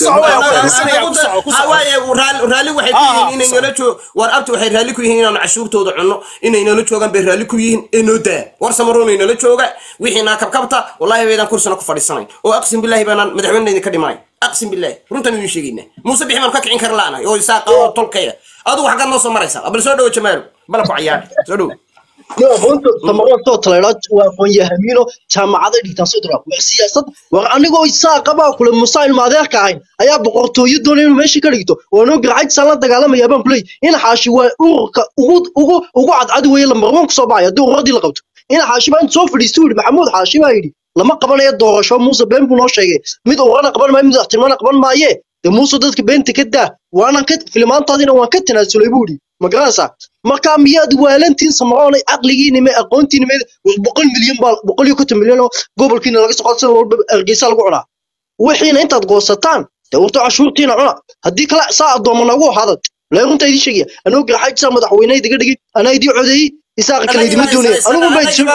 socdo hawaaye raali waxay ku yihiin inay nala joog war abtu waxay raali ku yihiin inaan cashuurtooda cunno inay nala joogan bay raali ku yihiin inoo daa war samaroon inay nala jooga wixii na kabkabta wallahi weedan kursana ku fadhiisanay oo aqsim billahi baan madaxweynaha ka dhimay أقسم بالله رنت من شيء موسى بيحمل كاك عين كرلانا يو يساق أو طلقية أدو حاجة نص مريسا قبل سودو وجمال بلا قعيان سودو لا هون تمرون صوت طلعت وقوي يهمينه تام عدد تصدره والسياسة وأنا جو يساق قبل كل مصايل ما ذاك عين أيا بقرطو يدون ماشي كريتو وأنا قاعد سنة تقال ما يبان بلاي هنا حاشي وأوق أوق أوق وقعد عدوي لما رمك صبايا دو راضي لقوت هنا حاشي بان صوف الدستور محمود حاشي ما يدي لما قبل يدور شو موسى بين بنو شيء ميد وأنا قبل ما يمزح تلمنا قبل ما يه موسى ضدك بنت كده وأنا كت في المنطقة دي وأنا كت ناس سليبودي مقراسة ما كان بيد والنتين سمعوني عقليين ما أقونتين ما بقول مليون بال بقول يكتب مليون قبل كنا لقيت قصة الرجال القرعة وحين أنت تقصتان تقولت عشورتين عنا هديك لا ساعة ضمن أبوه هذا لا يكون تيجي شيء أنا أقول حاجة سامد حويني دقيقة أنا يدي عدي يساق كل يدي مدوني أنا ما بيتشوف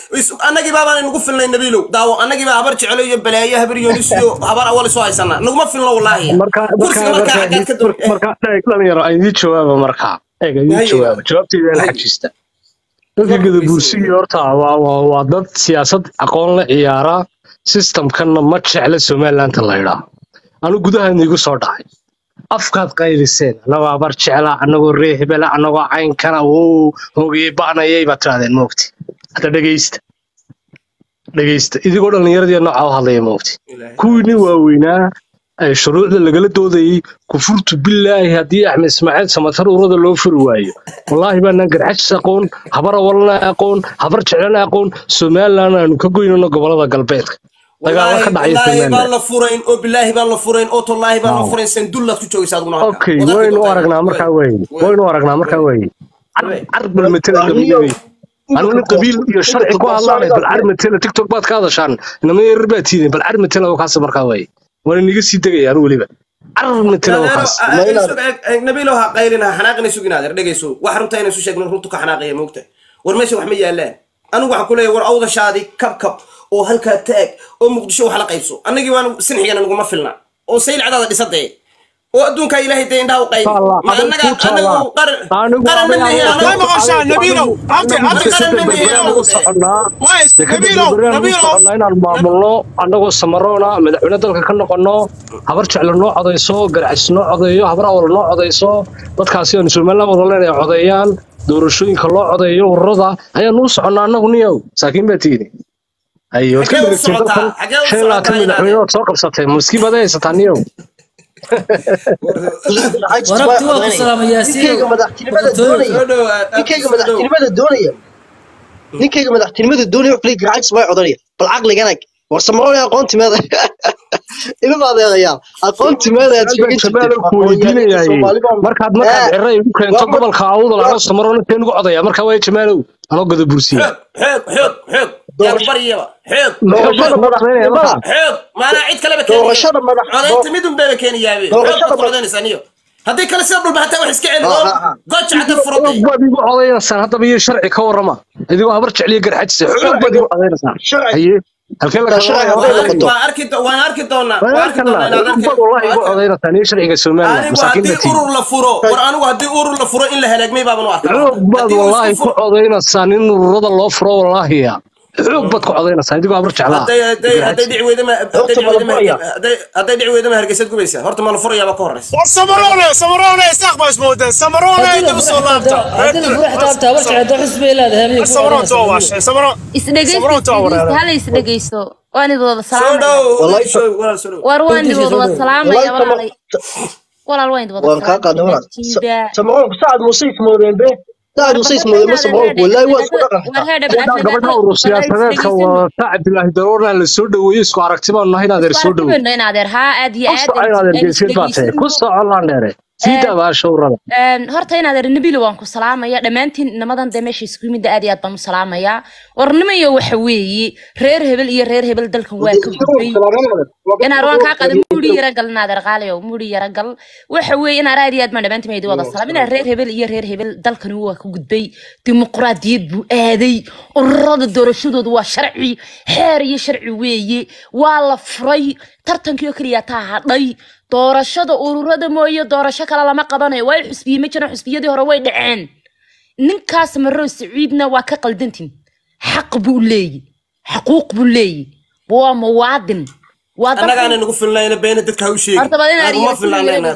أنا جي بابا نقول لنا النبيلو داو أنا جي بابا برجع عليه بلايا هبريون يسيو هبار أول سؤال سنة نقول ما في الله والله مركا مركا مركا لا يرى أيدي شباب مركا أيدي شباب شبابتي ذا الحكيستا dadka gadabursiga horta waa waa waa dad siyaasad aqoon la ciyaara system kana ma jecla Soomaaliland la yiraahdo anu gudaha nigu soo dhacay afkaad qayliseen anagoo abar jecla anagoo reehbela anagoo cayn kana oo hogey baanayay ba tiraadeen moogti hada dhageysta dhageysta idigoo dhalinyaradii nooca u hadlaya moogti kuwini waaweynaa ay shuruucda lagala doodayay kufurtu billaahi hadii Axmed Ismaaciil Samatar urada loo furi waayo wallahi baan garxaj aqoon habar walna aqoon habar jeclana aqoon Soomaaliland aanu ka goynano gobolada galbeedka dagaal ka dhacay Soomaaliland baan la furayn oo billaahi baan la furayn oo tollahi baan la furayn san dullad ku joogaysaa aduna okay waynu aragnaa markaa way waynu aragnaa markaa way arbal matala dhameeyay anu qabiil iyo sharci ku hadlaanay bal ar matala TikTok baad ka hadashaan inama yarbaatiidin bal ar matala oo kaas markaa way wana niga sii dagayaan waliba ar matala oo kaas nabiilo ha qaylina xanaaqina suginaad dhageyso wax runta inay soo sheegno runtu ka xanaaqaya moogta war meesha wax ma yaalaan anu waxa ku leeyahay war awda shaadi kab kab oo halka taag oo muqdisho wax la qaybso anagii waan sinxigana nagu ma filna oo sayl cadaada dhisadee oo adduunka ilaahay deendhaa u qayb ma anaga anagu qaran qaran ma leeyahay ma qashaa nabiilo abti abti qaran ma leeyahay nabiilo nabiilo inaan maamulno anagoo samaroona madaxweyne dalka ka noqono habar jecel noo codayso garxis noo codayo habar awal noo codayso dadkaasi aan Soomaaliland wada leenahay codeeyaan doorashooyinka loo codeeyo ururada ayaan u soconaa anagu niyow saakiin baa tiidi ayo كل رجال شيء لا تمد حوينات سوق بسطة مسكين بدأ يستانيو وربط وقت السلام ياسين نكيج مدحتني ماذا الدنيا نكيج مدحتني ماذا الدنيا نكيج مدحتني ماذا الدنيا وفلي قاعد سباي عضلية بالعقل جنك ورسمعوني أقونت ماذا إلى بعض يا رجال أقونت ماذا تبغى شمال كويدين يا إيه مركز مركز الرأي يمكن تقبل الخاوض على رأس سمرون تنقو عضية مركز وايد شماله أنا قد برسية حق حق حق يا بريء حق حق ما أنا عيد كلامك أنا أنت ميدون بيبكين يا بي حق قردين ثانية هذيك كلا سبب بحتى وحس كعل قدش عند الفرقي بدي عضية سنة هذا بيه شرعي كورما إذا هو برجع لي قرحت سه حق بدي عضية سنة هي halkee la Taasha kala hadday waayo noqoto. waan arki waan arki doonaa waan waan arki doonaa inaad arkana arki wallahi ugu codayna tani sharciga Soomaaliya anigu masaakiin haddii lati urur la furo war anigu haddii urur la furo in la halaagmay baaban u arkaa xoog baad wallahi ku codaynaysaa nin ururada loo furo wallahi xoog baad ku codaynaysaa adigoo abar jeclaa hadday hadday hadday dhici weyda ma hadday dhici weyda ma hadday hadday dhici weyda ma hargeysad gubaysa horta ma la furayaaba ka horeysa سمرونه سمرونه استقبل اسمه سمرونه يدب صلابته هذه فرحت أبتها ورجع ده حسب إلى هذه سمرونه تواش سمرونه isdhegeysta hal isdhegeysto waan idin wada soo salaamaya dhow Wallahi- soo walaal soo dhow war waan idin wada salaamaya Wallahi walaalay walaal waan idin wada waan kaa qaadnay walaal salaamaya Samaroon saad muusay ismoodeen be saad muusay ismoodeen ma Samaroon wallahi waa isku dhaqan xitaa gabadha urur siyaasadeedka wata Cabdilaahi Daroorna la soo dhaweeyay isku aragti baan nahay inaad soo dhaweeyay in adeer haa aad iyo ku soo inaad geesiin baatay ku soo online dheere sida baa showrada een horta in adeer nabiil waan ku salaamaya dhamaantiin namadan de meesha isku mid aad iyo aad baan u salaamaya warnimayo waxa weeye reer hebel iyo reer hebel dalkan waa ka gudbay in arwaan ka qadan muri yara galna adeer qaaliyo muri yara gal waxa weeye in aad iyo aad ma dhamaantiin meedi wada salaam in reer hebel iyo reer hebel dalkan waa ka gudbay dimuqraadiyad buu aaday ururada doorashadoodu waa sharci xeer iyo sharci weeye waa la furay tartankii kaliya taa hadhay doorashada ururada mooyo doorasho kale lama qabanayo way xusbiye ma jiraan xusbiyadii hore way dhaceen ninkaas marro Saciidna waa ka qaldantin xaq buu leeyahay xaquuq buu leeyahay waa muwaadin waa annaga aan nagu filnayna been dadka u sheegay horta badan Anagu ma filnayna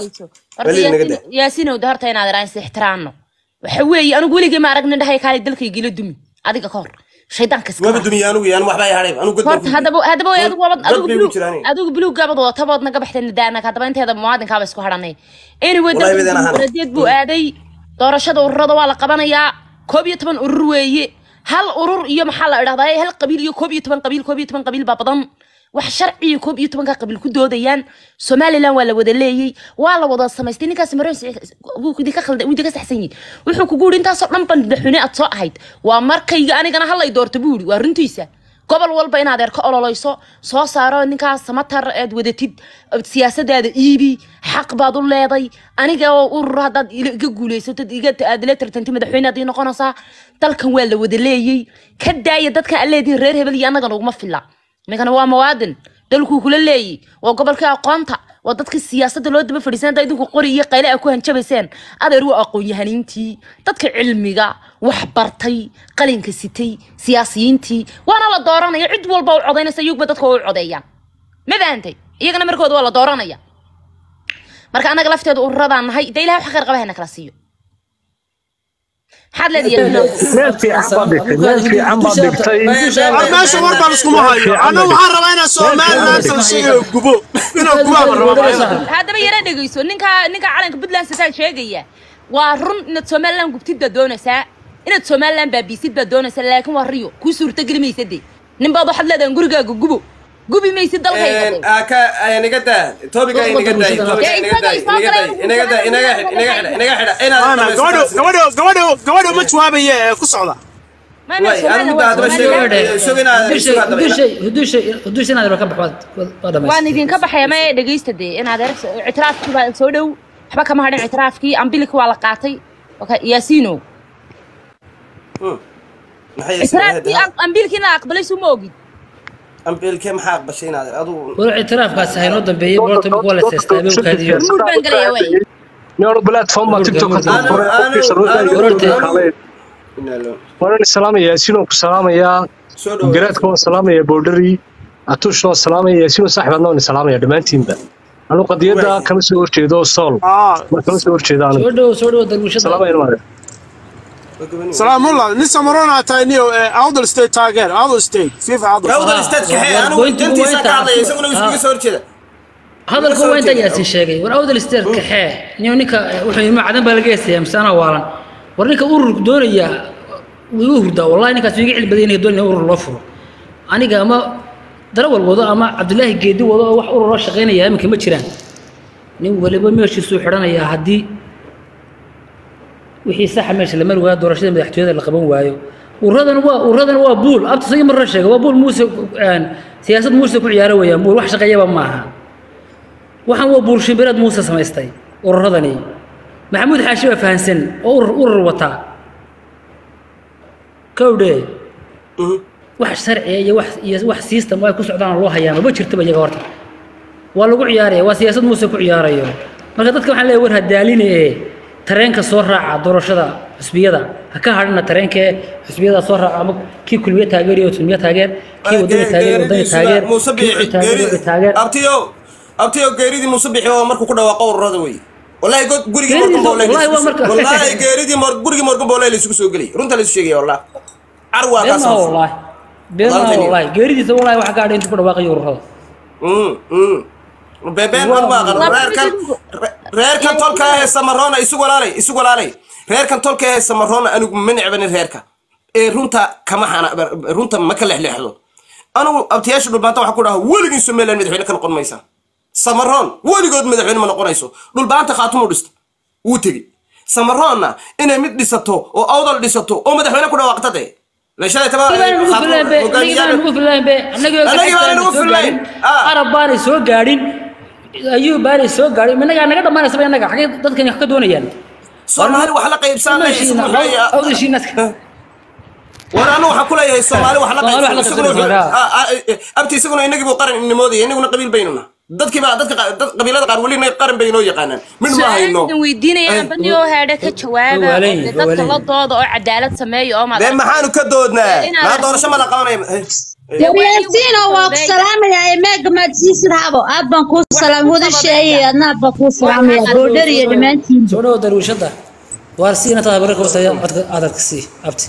horta yaasiin oo horta inaad raayis ixtiraamno waxa weeye anigu weligii ma aragnin dhahay kaali dalkayga la dumi adiga ka hor shaydaanka iska waba dumiya anigu yaan waxba ay haray anigu horta hadaba hadaba adigu wabad adigu buluug adigu buluug gabad oo tabood naga baxteen daana ka daba inteeda muwaadinka ba isku haranay anyway dadku buu aaday doorashada ururada waa la qabanayaa koob iyo toban urur weeye hal urur iyo maxaa la idhaahdaa hal qabiil iyo koob iyo toban qabiil koob iyo toban qabiil ba badan wax sharci koob iyo toban ka qabiil ku doodayaan Soomaaliland waa la wada leeyay waa la wada samaystay ninkaas mareen uu ku dika khaldan uu dika saxsan yahay wuxuu ku guurin taas oo dhan ban madaxweyne aad soo ahayd waa markayga anigana hal ay doorto buuri waa runtiisa gobol walba in aad ka ololeyso soo saaro ninkaas samatar aad wadatid siyaasadaada iibi xaq baad u leeday aniga oo urur hadaad iga guuleysatid iga aad la tartantay madaxweyne aad noqonaysaa dalkan waa la wada leeyay ka daaya dadka aleedin reer hebel iyo anaga uma filla megana waa muwaadin dalku kula leeyay waa gobolka aqoonta waa dadka siyaasadda loo daba fadhiisan dad idinku qori iyo qayl ay ku hanjabayseen adeer waa aqoon yahanintii dadka cilmiga wax bartay qalinka sitay siyaasiyiintii waana la dooranaya cid walba oo codeynaysa iyagba dadka oo codeeyaan ma faantay iyagana markooda waa la dooranaya marka anaga lafteedu ururadan nahay de ilaahay wax khayr qabahayna kala siiyo حد الذي نفسي عبادك نفسي عبادك ماشي وربا اسكو ما هايو انا waxaan rabaa inaan Soomaaliland soo sheego gubo inuu gubo rabaa hada bayara dhageyso ninka ninka calanka Puntland sataa sheegaya waa run in Soomaaliland gubtida doonaysa in Soomaaliland baabisid ba doonaysa laakiin waa riyo ku suurta gelimaysa nin baad waxad leedahay gurigaaga gubo gubi maysid dalkayga aka inaga daa tobiga inaga daa tobiga inaga daa inaga daa inaga xid inaga xid inaga xid ina ana gabadho gabadho gabadho gabadho ma jawaabaye ku socda way anigu daa daba sheegay sugina هدوء شيء هدوء شيء هذا كم حواد waan idin ka baxaya ma dhageysta de in aad aragto ictiraafkii baa soo dhow waxba kama hadhin ictiraafkii ambilka waa la qaatay okay yaasiino maxay ictiraafkii ambilkina aqbalay soo moogid ambilka maxaa aqbashay inaad adu ولا اعتراف قاس هاي نود بيه برضه بقول استقبل كذي نور بلاتفورم ما تيك توك وانا السلام يا ياسين والسلام يا جراتكم السلام يا بودري اتوش السلام يا ياسين صاحب الله السلام يا دمانتين با انا قضيتها كما سو horjeedo sool ma kama soo horjeedo aniga سودو سودو دلوشة السلام يا مالك سلام الله نسا مرونا تاينيو عودل ستيت تاجر عودل ستيت كيف عودل عودل ستيت كحي انا انتي ساقاضي يسوون اسكو سoo horjeeda هذا الكون وين تجلس الشيء والعودل ستيت كحي نيونيكا وحي ما عدم بلقيسي مسانا والا ورنيكا أورك دوريا ويهردا والله إنك تيجي على بدينه دون أور الوفر أنا جاما دروا الوضع أما عبد الله الجدي وضع وح أور رش غني يا يمكن ما تشران نيو ولا بمشي سوحرنا يا هدي وحي صح ماشي لما الواد ورشيد من تحت هذا اللقبون وايو ورادن وا ورادن وا بول أبت صيام الرشة وا بول موسى يعني سياسة موسى كل عياره ويا بول وحش غيابا معها وحن وا بول شبرد موسى سمايستي ورادني محمود حاشي فهنسن أور أور وطا كودي wax sharci iyo wax iyo wax system ay ku socdaan loo hayaan ma jirto iyaga horta waa lagu ciyaaraya waa siyaasad muuse ku ciyaarayo marka dadka waxaan leeyahay war hadaalinee tareenka soo raaca doorashada xisbiyada ha ka hadhna tareenka xisbiyada soo raaca ama kii kulmiye taageeriyo kulmiye taageer kii wadada taageer wadada taageer muuse bixi taageer abtiyo abtiyo geeridii muuse bixi oo markuu ku dhawaaqo ururada way wallahi god gurigi morgan boolay wallahi geeridii mor gurigi morgan boolay la isugu soo galay runta la isu sheegay wallahi arwa ka soo wallahi been wallahi geeridiisa wallahi waxa ka dhintay ku dhawaaqay ururada mm mm bebeen mar baa reerkan reerkan tolka ee samarona isugu walaalay isugu walaalay reerkan tolka ee samarona anigu ma necbani reerka ee runta kama xana runta ma ka leexleexdo anigu abtiyaashu dhulbaanta waxa ku dhaha weligii Soomaaliland madaxweyne ka noqon maysa samaroon weligood madaxweyne ma noqonayso dhulbaanta khaatumo dhista uu tagi samarona inay mid dhisato oo awdal dhisato oo madaxweyne ku dhawaaqtade la shalay taba arab baan soo gaarin ayuu baan soo gaarin minaga naga dhamaanaysa inaga xaqay dadkan wax ka doonayaan Soomaali wax la qaybsanay isku xulaya awdashiinaska waraanu waxa ku leeyahay Soomaali wax la qaybsanay abti isaguna inagii buu qaran inimoodii inaguna qabiil baynuna dadkii baa dadka qabiilada qaar wali inay qaran baynoo yaqaanaan min ma hayno weydiinayaan baniyo heedha ka jawaaba dadka la dooda oo cadaalad sameeyo oo ma maxaanu ka doodnaa ma doorasho ma la qabanay ياسين وقت سلام يا إمك ما تسير هذا أبا كوس سلام هذا الشيء أنا أبا كوس سلام يا بودر يا دمانتين شنو دروشة ده وارسينا تابرك وسيا أدرك سي أبتي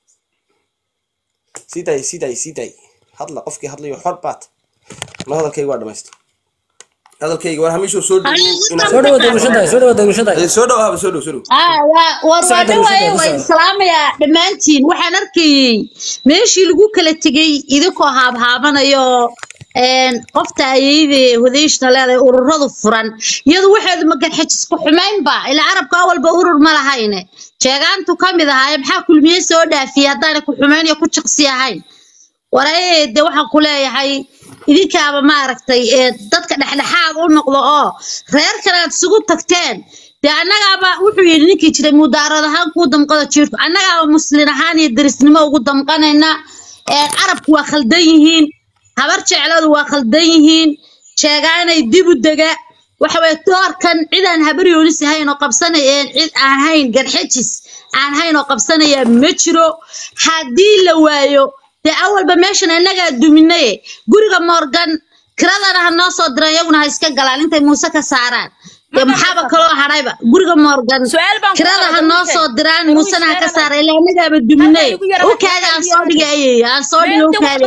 سيداي سيداي سيداي هذا قفكي هذا يحور بات ما هذا كي وارد ماست هذا كي وارد هميشو سود سودو دروشة ده سودو دروشة ده سودو هذا سودو سودو آه ورواد وين سلام يا دمانتين وحنركي ماشي لقوك اللي تجي إذا كو هاب هابنا يو إن قفت أيدي هذيش نلاقي أوراد فرن يدو واحد ما كان حجز كحمين با العرب كأول بأورر ملا هينه شجعان تكمل ذا هاي بحكي مية سودا في هذا كحمين يكون شخصية هاي وراي ده واحد كله هاي إذا كاب ما ركتي تذكر نحن حاجة ونقول آه غير كانت سقوط تكتين ده أنا جاب وحوي إنك ترى مدارة هان قدام قدر تشوف أنا جاب مسلم هاني درس نما قدام قنا إننا العرب كوا خلديهين هبرش على ذو خلديهين شجعان يديبوا الدجاء وحوي تار كان عدنا هبري ونسي هاي نقب سنة عد عن هاي جرحتش عن هاي نقب سنة يا مترو حدي لوايو ده أول بمشان أنا قاعد دومينية جورجا مورغان كرادنا هالناس أدرى يونا هيسكا قالين أنت موسى كساران ده محابة كلها حرايبة جورجا مورغان كرادنا هالناس أدرى موسى كساران اللي أنا قاعد دومينية وكذا عن صادق أيه عن صادق وكذا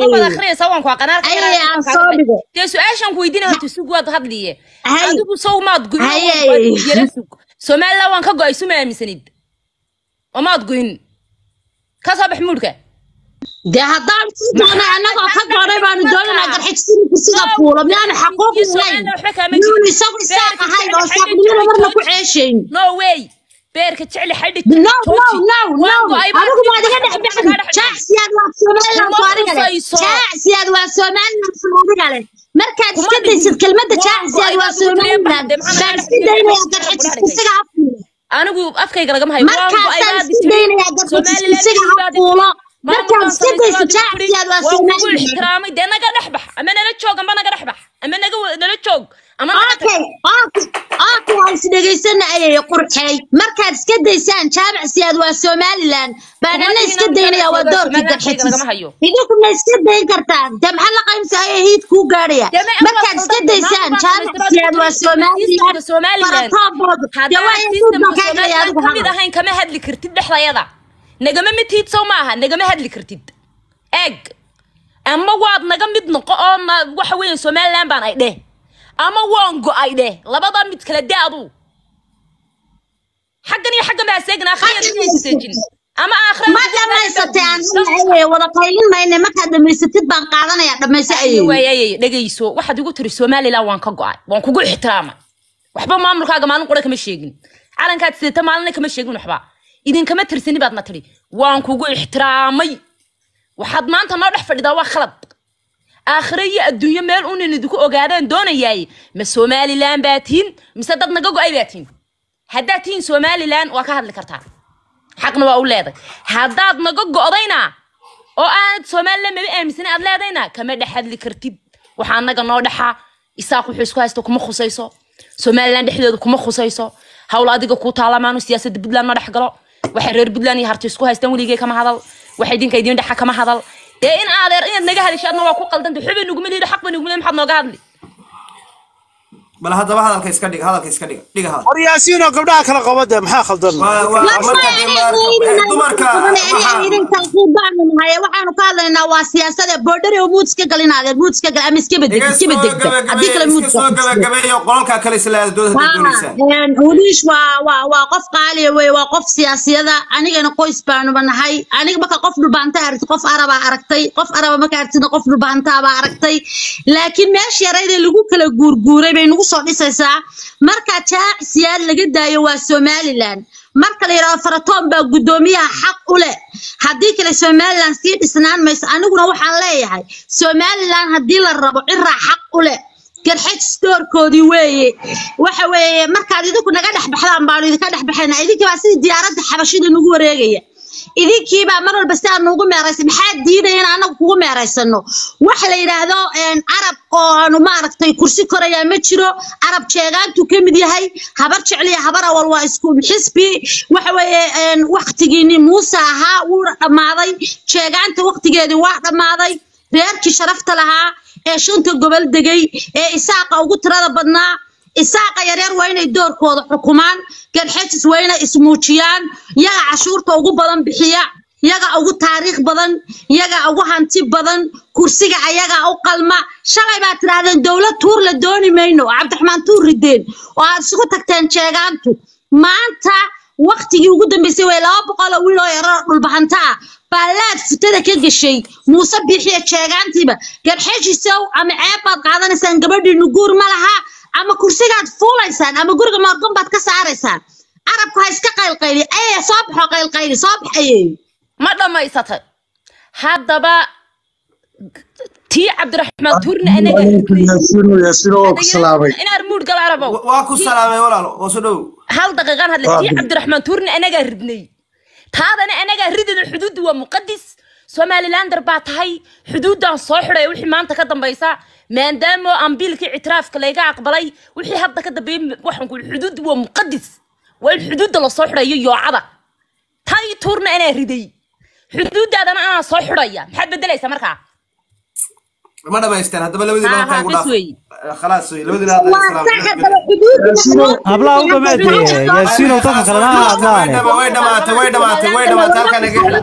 أيه عن صادق ده سؤال شان كويدين هتسوق هذا ليه هذا بسوا ما تقولين يلسوق سمع لا وان كجاي سمع مسند وما تقولين كسب حمولك ده هدار أنا أنا أخذ قريب عن الدولة أنا قد حكسين في سنغافورة من أنا حقوق الليل نوني سوق الساقة هاي لو ساقني مرة كل عشرين no way بيرك تعلي حدك no no no no أنا كم هذا كده حبي شاع سياد وسومال وصاري عليه شاع سياد وسومال وصاري عليه مركز كده يصير كلمة شاع سياد وسومال بس دايما قد حكسين في سنغافورة أنا أقول أفكار رقم هاي مركز دايما قد حكسين في سنغافورة مركز كده يسجع سياد وسومال احترامي ده أنا قاعد أحبح أما أنا لا تشوق أما أنا قاعد أحبح أما أنا قاعد لا تشوق أما أوكي أوكي أوكي هاي سيدي سنة أيه قرحي مركز كده يسان شابع سياد وسومالي لان بعدين نسكده هنا ودور كده حتى إذا كنا نسكده كرتان ده محل قيم سايه هيد كو قارية مركز كده يسان شابع سياد وسومالي لان فرطاب ده واحد يسود مكان يا أبو محمد هاي كمان هاد الكرتيد لحظة يضع نجمة متيت سو معها نجمة هاد الكرتيد إج أما واد نجمة نقاء ما وحوين سومال لامبان أيده أما وانجو أيده لبضا متكلد أبو حقني حق ما سجن آخر سجن أما آخر ما لما يستطيع ولا قايلين ما إنه ما كان لما يستطيع بنقاضنا يا لما يسأل أيوة يا يا دقي يسوع واحد يقول ترى سومالي لا وانك قاعد وانك قول احترامه وحبا ما عمرك حاجة ما نقول لك مش يجن على كات ستة ما لك مش يجن وحبا إذا كم ترسني بعد ما تري وانك قول احترامي وحد ما أنت ما رح فرد دوا خلط آخرية الدنيا مال أن ندوك أجارين دون ياي مسومالي لان باتين مصدق نجوج أي باتين هداتين سومالي لان وكهذا الكرتان حقنا وأولاده هدات نجوج قضينا oo aad Soomaaliland ma aaminsan aad leedayna kama dhaxadli kartid waxa anaga noo dhaxa isaaq wuxuu isku haysto kuma khusayso Soomaaliland dhexdeedu kuma khusayso hawl adiga ku taalamaan siyaasadda Puntland ma dhaxgalo waxa reer Puntland iyo harti isku haystaan waligeey kama hadal waxa idinka idin dhaxa kama hadal ee in adeer in naga hadashadna waa ku qaldan xubin ugu maleeyo xaq ban ugu maleeyo maxad nooga hadli bal hadaba hadalka iska dhig hadalka iska dhig dhiga hadal waryaasiino gabdhaha kala qabada maxaa khaldan dumarka waxaanu ka hadlaynaa waa siyaasadda border oo mood iska galinaadeen mood iska gal ama iska bedel iska bedel hadii kale mood soo gabagabeeyo qolka kale islaada dowladda doonaysa een walish waa waa waa qof qaali way waa qof siyaasiyada anigana qoys baanu banahay aniga marka qof dhulbaanta aragtay qof araba aragtay qof araba marka aragtay qof dhulbaanta ba aragtay laakiin meesha yarayda lagu kala guurguuray bay nagu soo dhisaysaa marka jaac siyaad laga daayo waa Somaliland marka la yiraahdo faratoon baa gudoomiyaha xaq u leh hadii kale Somaliland si dhisnaan mayso aniguna waxaan leeyahay Somaliland hadii la rabo cirra xaq u leh garxaj stoorkoodii weeye waxa weeye markaad idinku naga dhaxbaxdaan baan idinka dhaxbaxayna idinka waa sidii diyaaradda xabashida nagu wareegaya idinkii baa mar walba saan ugu meeraysan maxaa diiday in anagu kugu meeraysano waxa la yiraahdo een arab oo aanu maaragtay kursi koraya ma jiro arab jeegaantu kamid yahay habar jecliya habar awal waa isku xisbi waxa weeye een waqtigiini Muuse ahaa uu dhamaaday jeegaanta waqtigeedii waa dhamaaday reerkii sharafta lahaa ee shanta gobol degay ee isaaqa ugu tirada badnaa isaaqa yaryar waa inay doorkooda xukumaan garxajis waa inay ismuujiyaan yaga cashuurta ugu badan bixiya yaga ugu taariikh badan yaga ugu hanti badan kursiga ayaga u qalma shalay baa tiraadeen dawlad tuur la dooni mayno Cabdiraxmaan tuur rideen oo aad isugu tagteen jeegaantu maanta waqtigii ugu dambeysay way laba boqol oo wiil oo yar dhulbahanta baalaad fitada ka gashay Muuse bixiye jeegaantiba garxajisow ama ceebaad qaadanaysaan gabadhiinu guur ma laha ama kursigaad fuulaysaan ama guriga marqan baad ka saaraysaan arabku ha iska qaylqayli ay soo baxo qaylqayli soo baxay ma dhamaysatay haddaba tii Cabdiraxmaan tuurna anaga yaasino yaasino ku salaamay in armuud gal arabo waa ku salaamay walaalo oo soo dhow hal daqiiqan hadla tii Cabdiraxmaan tuurna anaga ridnay taadana anaga ridida xuduud waa muqaddis Somaliland baa tahay xuduudan soo xiray wixii maanta ka dambaysa maadaama ambiilkii itiraafka laga aqbalay wixii hadda ka dambeeyay waxaan ku xuduud waa muqaddis waa xuduud la soo xiray yoocada tay tuurna ana riday xuduudadana aan soo xiraya maxaad bedelaysaa markaa ما دام يستان هذا بلا ودي ما كان يقول خلاص لودي هذا السلام أبلا أبغى ما أدري ياسين وطاقة كلامها أبلا وين دمعت وين دمعت وين دمعت هل كان يقول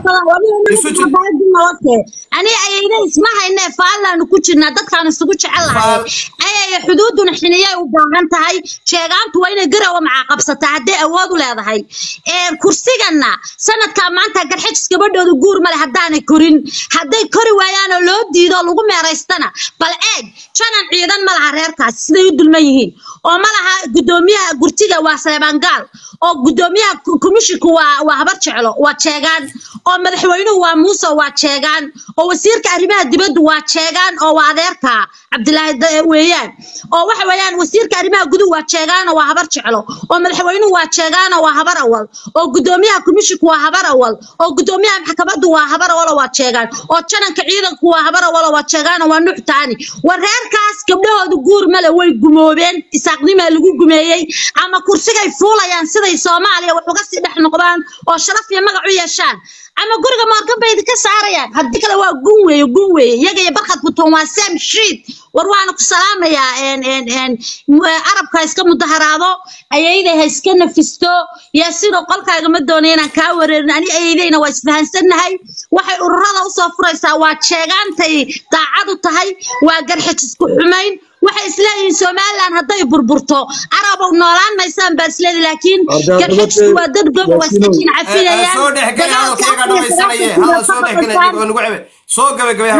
أنا أيها اسمها إن فعلا نكوتشنا دكان السكوتش الله أي حدود نحنية وبعنت هاي شجعت وين جرا ومع قبصة تعدي أواد ولا هذا هاي كرسي جنا سنة كمان تجرحت سكبرد ودجور ما لحداني كورين حدي كوري ويانا لود دي ده لقوم يرستنا بل إيه كان عيدا ما العرير كاس سيد يدل ميهين وما لها قدوميها قرتيجا وسيبان قال أو قدوميها كمشك وهبرت على وتشجعان أو مدحوينه وموسى وتشجعان أو وسير كريمة دبد وتشجعان أو عذيرك عبد الله ويان أو واحد ويان وسير كريمة قدو وتشجعان وهبرت على أو مدحوينه وتشجعان وهبر أول أو قدوميها كمشك وهبر أول أو قدوميها محكمة وهبر ولا وتشجعان أو كان كعيدا وهبر ولا وتشجعان ونوع تاني والرير كاس قبله دجور ملوي جموبين يساقني ملوي جميعي أما كرسي جاي فولا ينسد الصومالي وحقسي نحن قبان أو شرف يمقعوا يشان أما جورج ماركب بيد كساريان هديك لو جوي جوي يجي يبرخت بتوماسام شيت وروانك السلام يا إن إن إن عرب كايس كم متهرابو أيده هيسكن فيستو يصير قلك يا جماعة دونينا كاور يعني أيده نواس بهنسن هاي واحد الرضا وصفر سوات شجعان تي تعادوا تهاي وجرحت سكحمين waxay isleeyihiin Soomaaliland haday burburto arab oo noolaan maysan barsleed laakiin garxajku waa dad gob wasakin cafiyayaan soo dhaxgalay halkayga dhamaysanay hada soo dhaxgalay oo nagu cibe soo gabagabay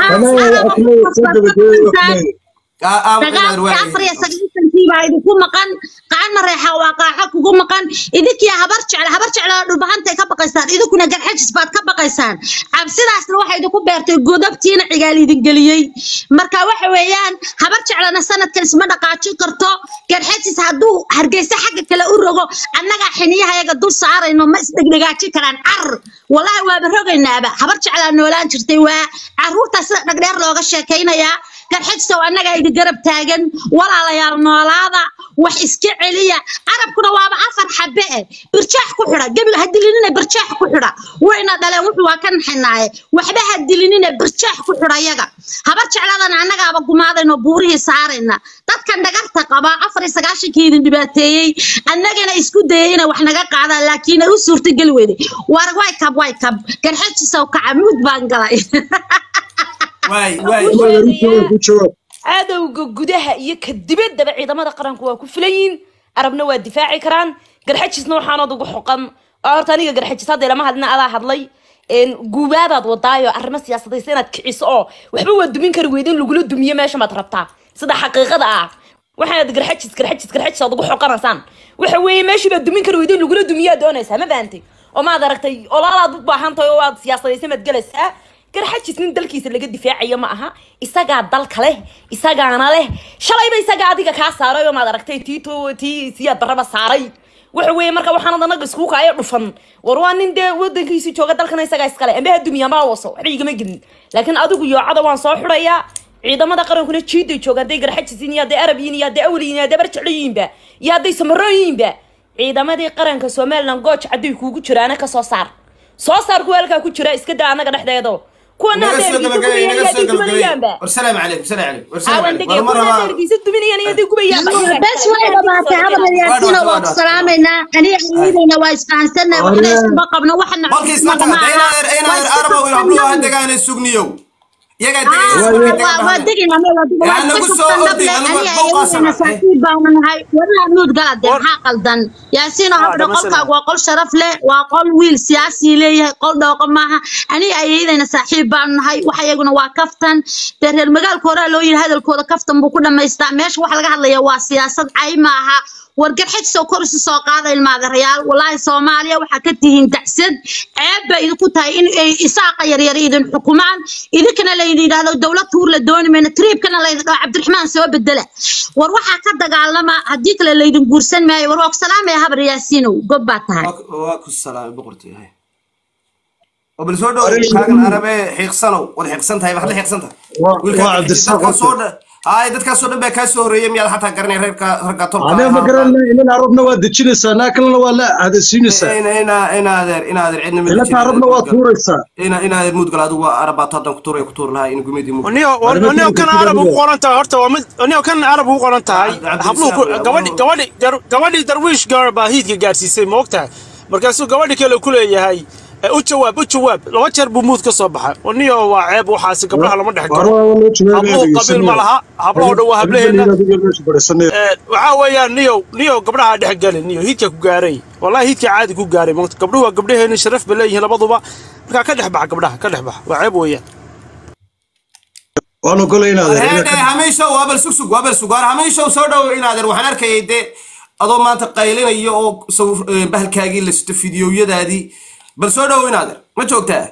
afar iyo sagaashan baa idinku maqan qaana reexa waaqaxa kugu maqan idinkiya habar jecel habar jecel dhul bahanta ka baqaysaan idinkuna garxajis baad ka baqaysaan cabsidaasna waxay idinku beertay godabtiina cigaal idin geliyey marka waxa weeyaan habar jeclana sanadkan isma dhaqaajin karto garxajis hadduu hargeysa xagga kale u rogo annaga xiniyahayaga dul saarayno ma isdhegdhegaajin karaan car wallaahi waaba rogaynaaba habar jeclaa noolaan jirtay waa caruurtaa sida dhagdheer looga sheekaynayaa garxajsow annaga idin garab taagan walaalayaal noolaada wax iska celiya carabkuna waaba afar xabe eh birjaax ku xidha gabil ha dilinina birjaax ku xidha wayna dhaleen wuxuu waa ka naxinaaye waxba ha dilinina birjaax ku xidha yaga habar jeclaadana annagaaba gumaadayno buurihii saarayna dadkan dhagarta qaba afar iyo sagaashankii idin dhibaateeyey annagana isku dayay inay wax naga qaadaan laakiin ay u suurtageli weyday war way kab way kab garxajisow kacamuud baan galay واي واي عادوغا gudaha iyo ka dibadda ciidamada qaranku waa ku filayin arabna waa difaaci karaan garxajisna waxaan ugu xoqan horta aniga garxajisada ilama hadna ala hadlay een guubaadad wadaayo arrimo siyaasadeed inaad kiciso oo waxba waa dumin kar weydin lagu la dumiyo meesha ma rabtaa sida xaqiiqada ah waxaad garxajis garxajis garxajis ugu xoqanaysan waxa weeye meesha ba dumin kar weydin lagu la dumiyo doonaysa ma faantay oo ma aragtay olaalaad u baahan tahay oo aad siyaasadeed mad galaysaa garxajis nin dalkiisa laga difaacayo ma aha isaga dalka leh isagaana leh shalayba isaga adiga ka saaray oo ma aragtay tiito tii siya daraba saaray waxa weeye marka waxaan anaga isku kaayo dhufan war waa nin de wadankiisa jooga dalkana isaga iskale amba dumiya ma waso waxba igama gelin laakiin adigu yoocada waan soo xuraya ciidamada qarankuna jiiday joogan day garxajisiin iyo day arabiyin iyo day awliyin iyo day barjacliinba iyo day samarooyinba ciidamadii qaranka Soomaaliland gooch caday kuugu jiraana ka soo saar soo saar ku halka ku jira iska daa anaga dhaxdeedo كنا والسلام عليكم السلام عليكم والسلام عليكم بس وين ما تعبنا ياسين والسلام لنا أنا أريدنا وإسفانسنا وإحنا استبقنا وإحنا بلكي اسمعنا أنا أنا أربعة ويعملوا هندق عن السجنيو يا قاعد ودقنا ما ودقنا أنا قصة أنا ساكين بعمل هاي ولا نود قاعد حقلدن ياسين هبنا قلك وقول شرف له وقول ويل سياسي ليه قول دوق معها أنا أيدنا صاحب بعمل هاي وحيقولنا وكفتن ترى المجال كورا لو هذا الكورا كفتن بكل ما يستعملش وحلقة هلا يوا سياسة عي معها wargarxid soo korsi soo qaaday ilmaada real wallahi Soomaaliya waxa ka tihiin dacsid ceeb bay idinku tahay in ay isaaqa yar yar idin xukumaan idinkana la yiraahdo dawlad tuur la doonayna tribkana la yiraahdo Cabdiraxmaan soo bedela war waxa ka dagaalama hadii kale la idin guursan maayo war wax salaamay habar yaasiin gobba tahay waa ku salaam boqortay hay وبل سو دو كان عربي حيقسنو ولا حيقسنتها wax la xigsantahay waa Cabdiraxmaan soo هاي دتك سو دبا ka soo horeeyay miyad xataa garanay reerka reerka tolka ana ma garanay in arabna waa dejinaysaa naakalna waa la hada siinaysaa ina ina ina adeer ina adeer cidna mid ila arabna waa tuuraysaa ina ina adeer mud galaad waa araba tadan ku tuuray ku tuur lahaa in gumidi mud oniyo oniyo kan arab u qoran tahay horta waa mid oniyo kan arab u qoran tahay hablu gabadhi gabadhi gabadhi darwiish garba hiidka gaarsiisay moogtaa markaasuu gabadhi kale ku leeyahay u jawaab u jawaab laba jeer buu muud ka soo baxay oniyo waa ceeb waxaasi gabdhaha lama dhex galo hablo qabiil ma laha hablo dhaw hableena waxa weeyaan niyo niyo gabdhaha dhex galin niyo hiidka ku gaaray wallahi hiidka caadi ku gaaray moogta gabdhuhu waa gabdhaheena sharaf baleeyihiin labaduba marka ka dhex bax gabdhaha ka dhex bax waa ceeb weeyaan waanu golaynaadeen هذا هميشة وابل سوسو وابل سوغار هميشة وسودو إن هذا وحنا أركي ده أضو ما تقايلين يو سو بهالكاجي اللي شفت فيديو يدا هذه بل سودو إن هذا ما شوكته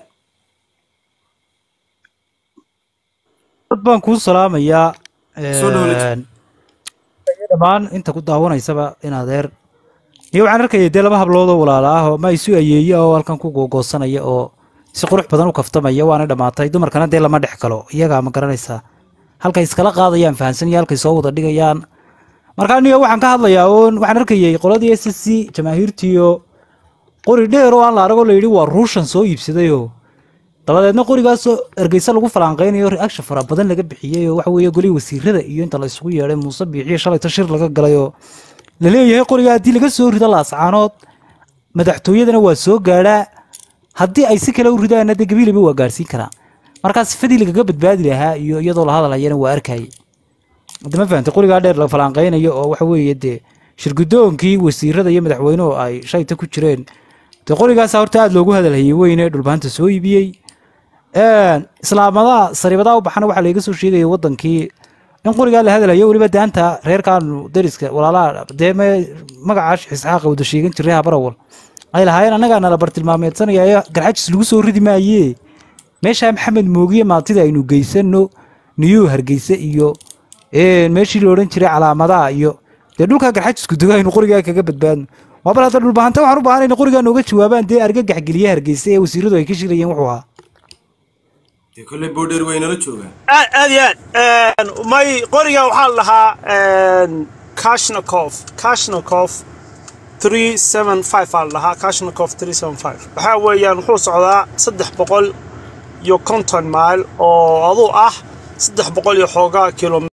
baan ku salaamayaa ee dhamaan inta ku daawanaysa in adeer iyo waxaan arkay de laba hablood oo walaalo ah oo ma isu ayeeyo oo halkan ku googoosanaya oo si qurux badan u kaftamaya waana dhamaatay dumarkana de lama dhex galo iyaga ma garanaysaa halka iskala qaadayaan fahansan iyo halka soo wada dhigayaan marka aniga waxaan ka hadlayaa oo waxaan arkay qoladii S S C jamaahiirtiyo qori dheer oo aan la arago leeyay waa Russian soo iibsadayo dabadeedna qorigaas ergeysa lagu falanqeynayo reaction fara badan laga bixiyay oo waxa weeye golii wasiirada iyo inta la isugu yeeray Muuse Biixi shalay tashir laga galayo la leeyahay qoriga hadii laga soo rido laascaanood madaxtooyadana waa soo gaaraa haddii ay si kale u ridaan dad gabiilba waa gaarsiin karaa markaas fadii laga badbaadi lahaa iyo iyadoo la hadlayana waa arkay hadama fahamtay qoriga dheer la falanqeynayo oo waxa weeye de shirgudoonkii wasiirada iyo madaxweynuhu ay shayta ku jireen de qorigaas horta aad loogu hadalhayay weyne dhulbaanta soo iibiyay ee islaamada saribada u baxana waxa laga soo sheegay wadankii in qoriga la hadalayo waliba daanta reerkan dariska walaalaha deema magacaas Isxaaq wada sheegan jiray habarawal ay lahaayeen annagaa nala bartilmaameedsanaya garxajis lagu soo ridi maayee meeshaa maxamed moogiye maantida aynu geysano niyuu hargeysa iyo meeshii la odhan jiray calaamadaha iyo dee dhulkaa garxajisku dego aynu qorigaa kaga badbaadno waa bal hadda dhulbahanta waxaan u baahanayna qorigaa nooga jawaabaan dee argagax geliye hargeysa ee wasiiradu ay ka shirayeen wuxuu ahaa dee kolley boodheer waynala joogaan aad iyo aad may qoriga waxaa la lahaa kashnikov kashnikov three seven five aa la lahaa kashnikov three seven five waxaa weeyaan wuxuu socdaa saddex boqol iyo konton mail oo aduu ah saddex boqol iyo xoogaa kilo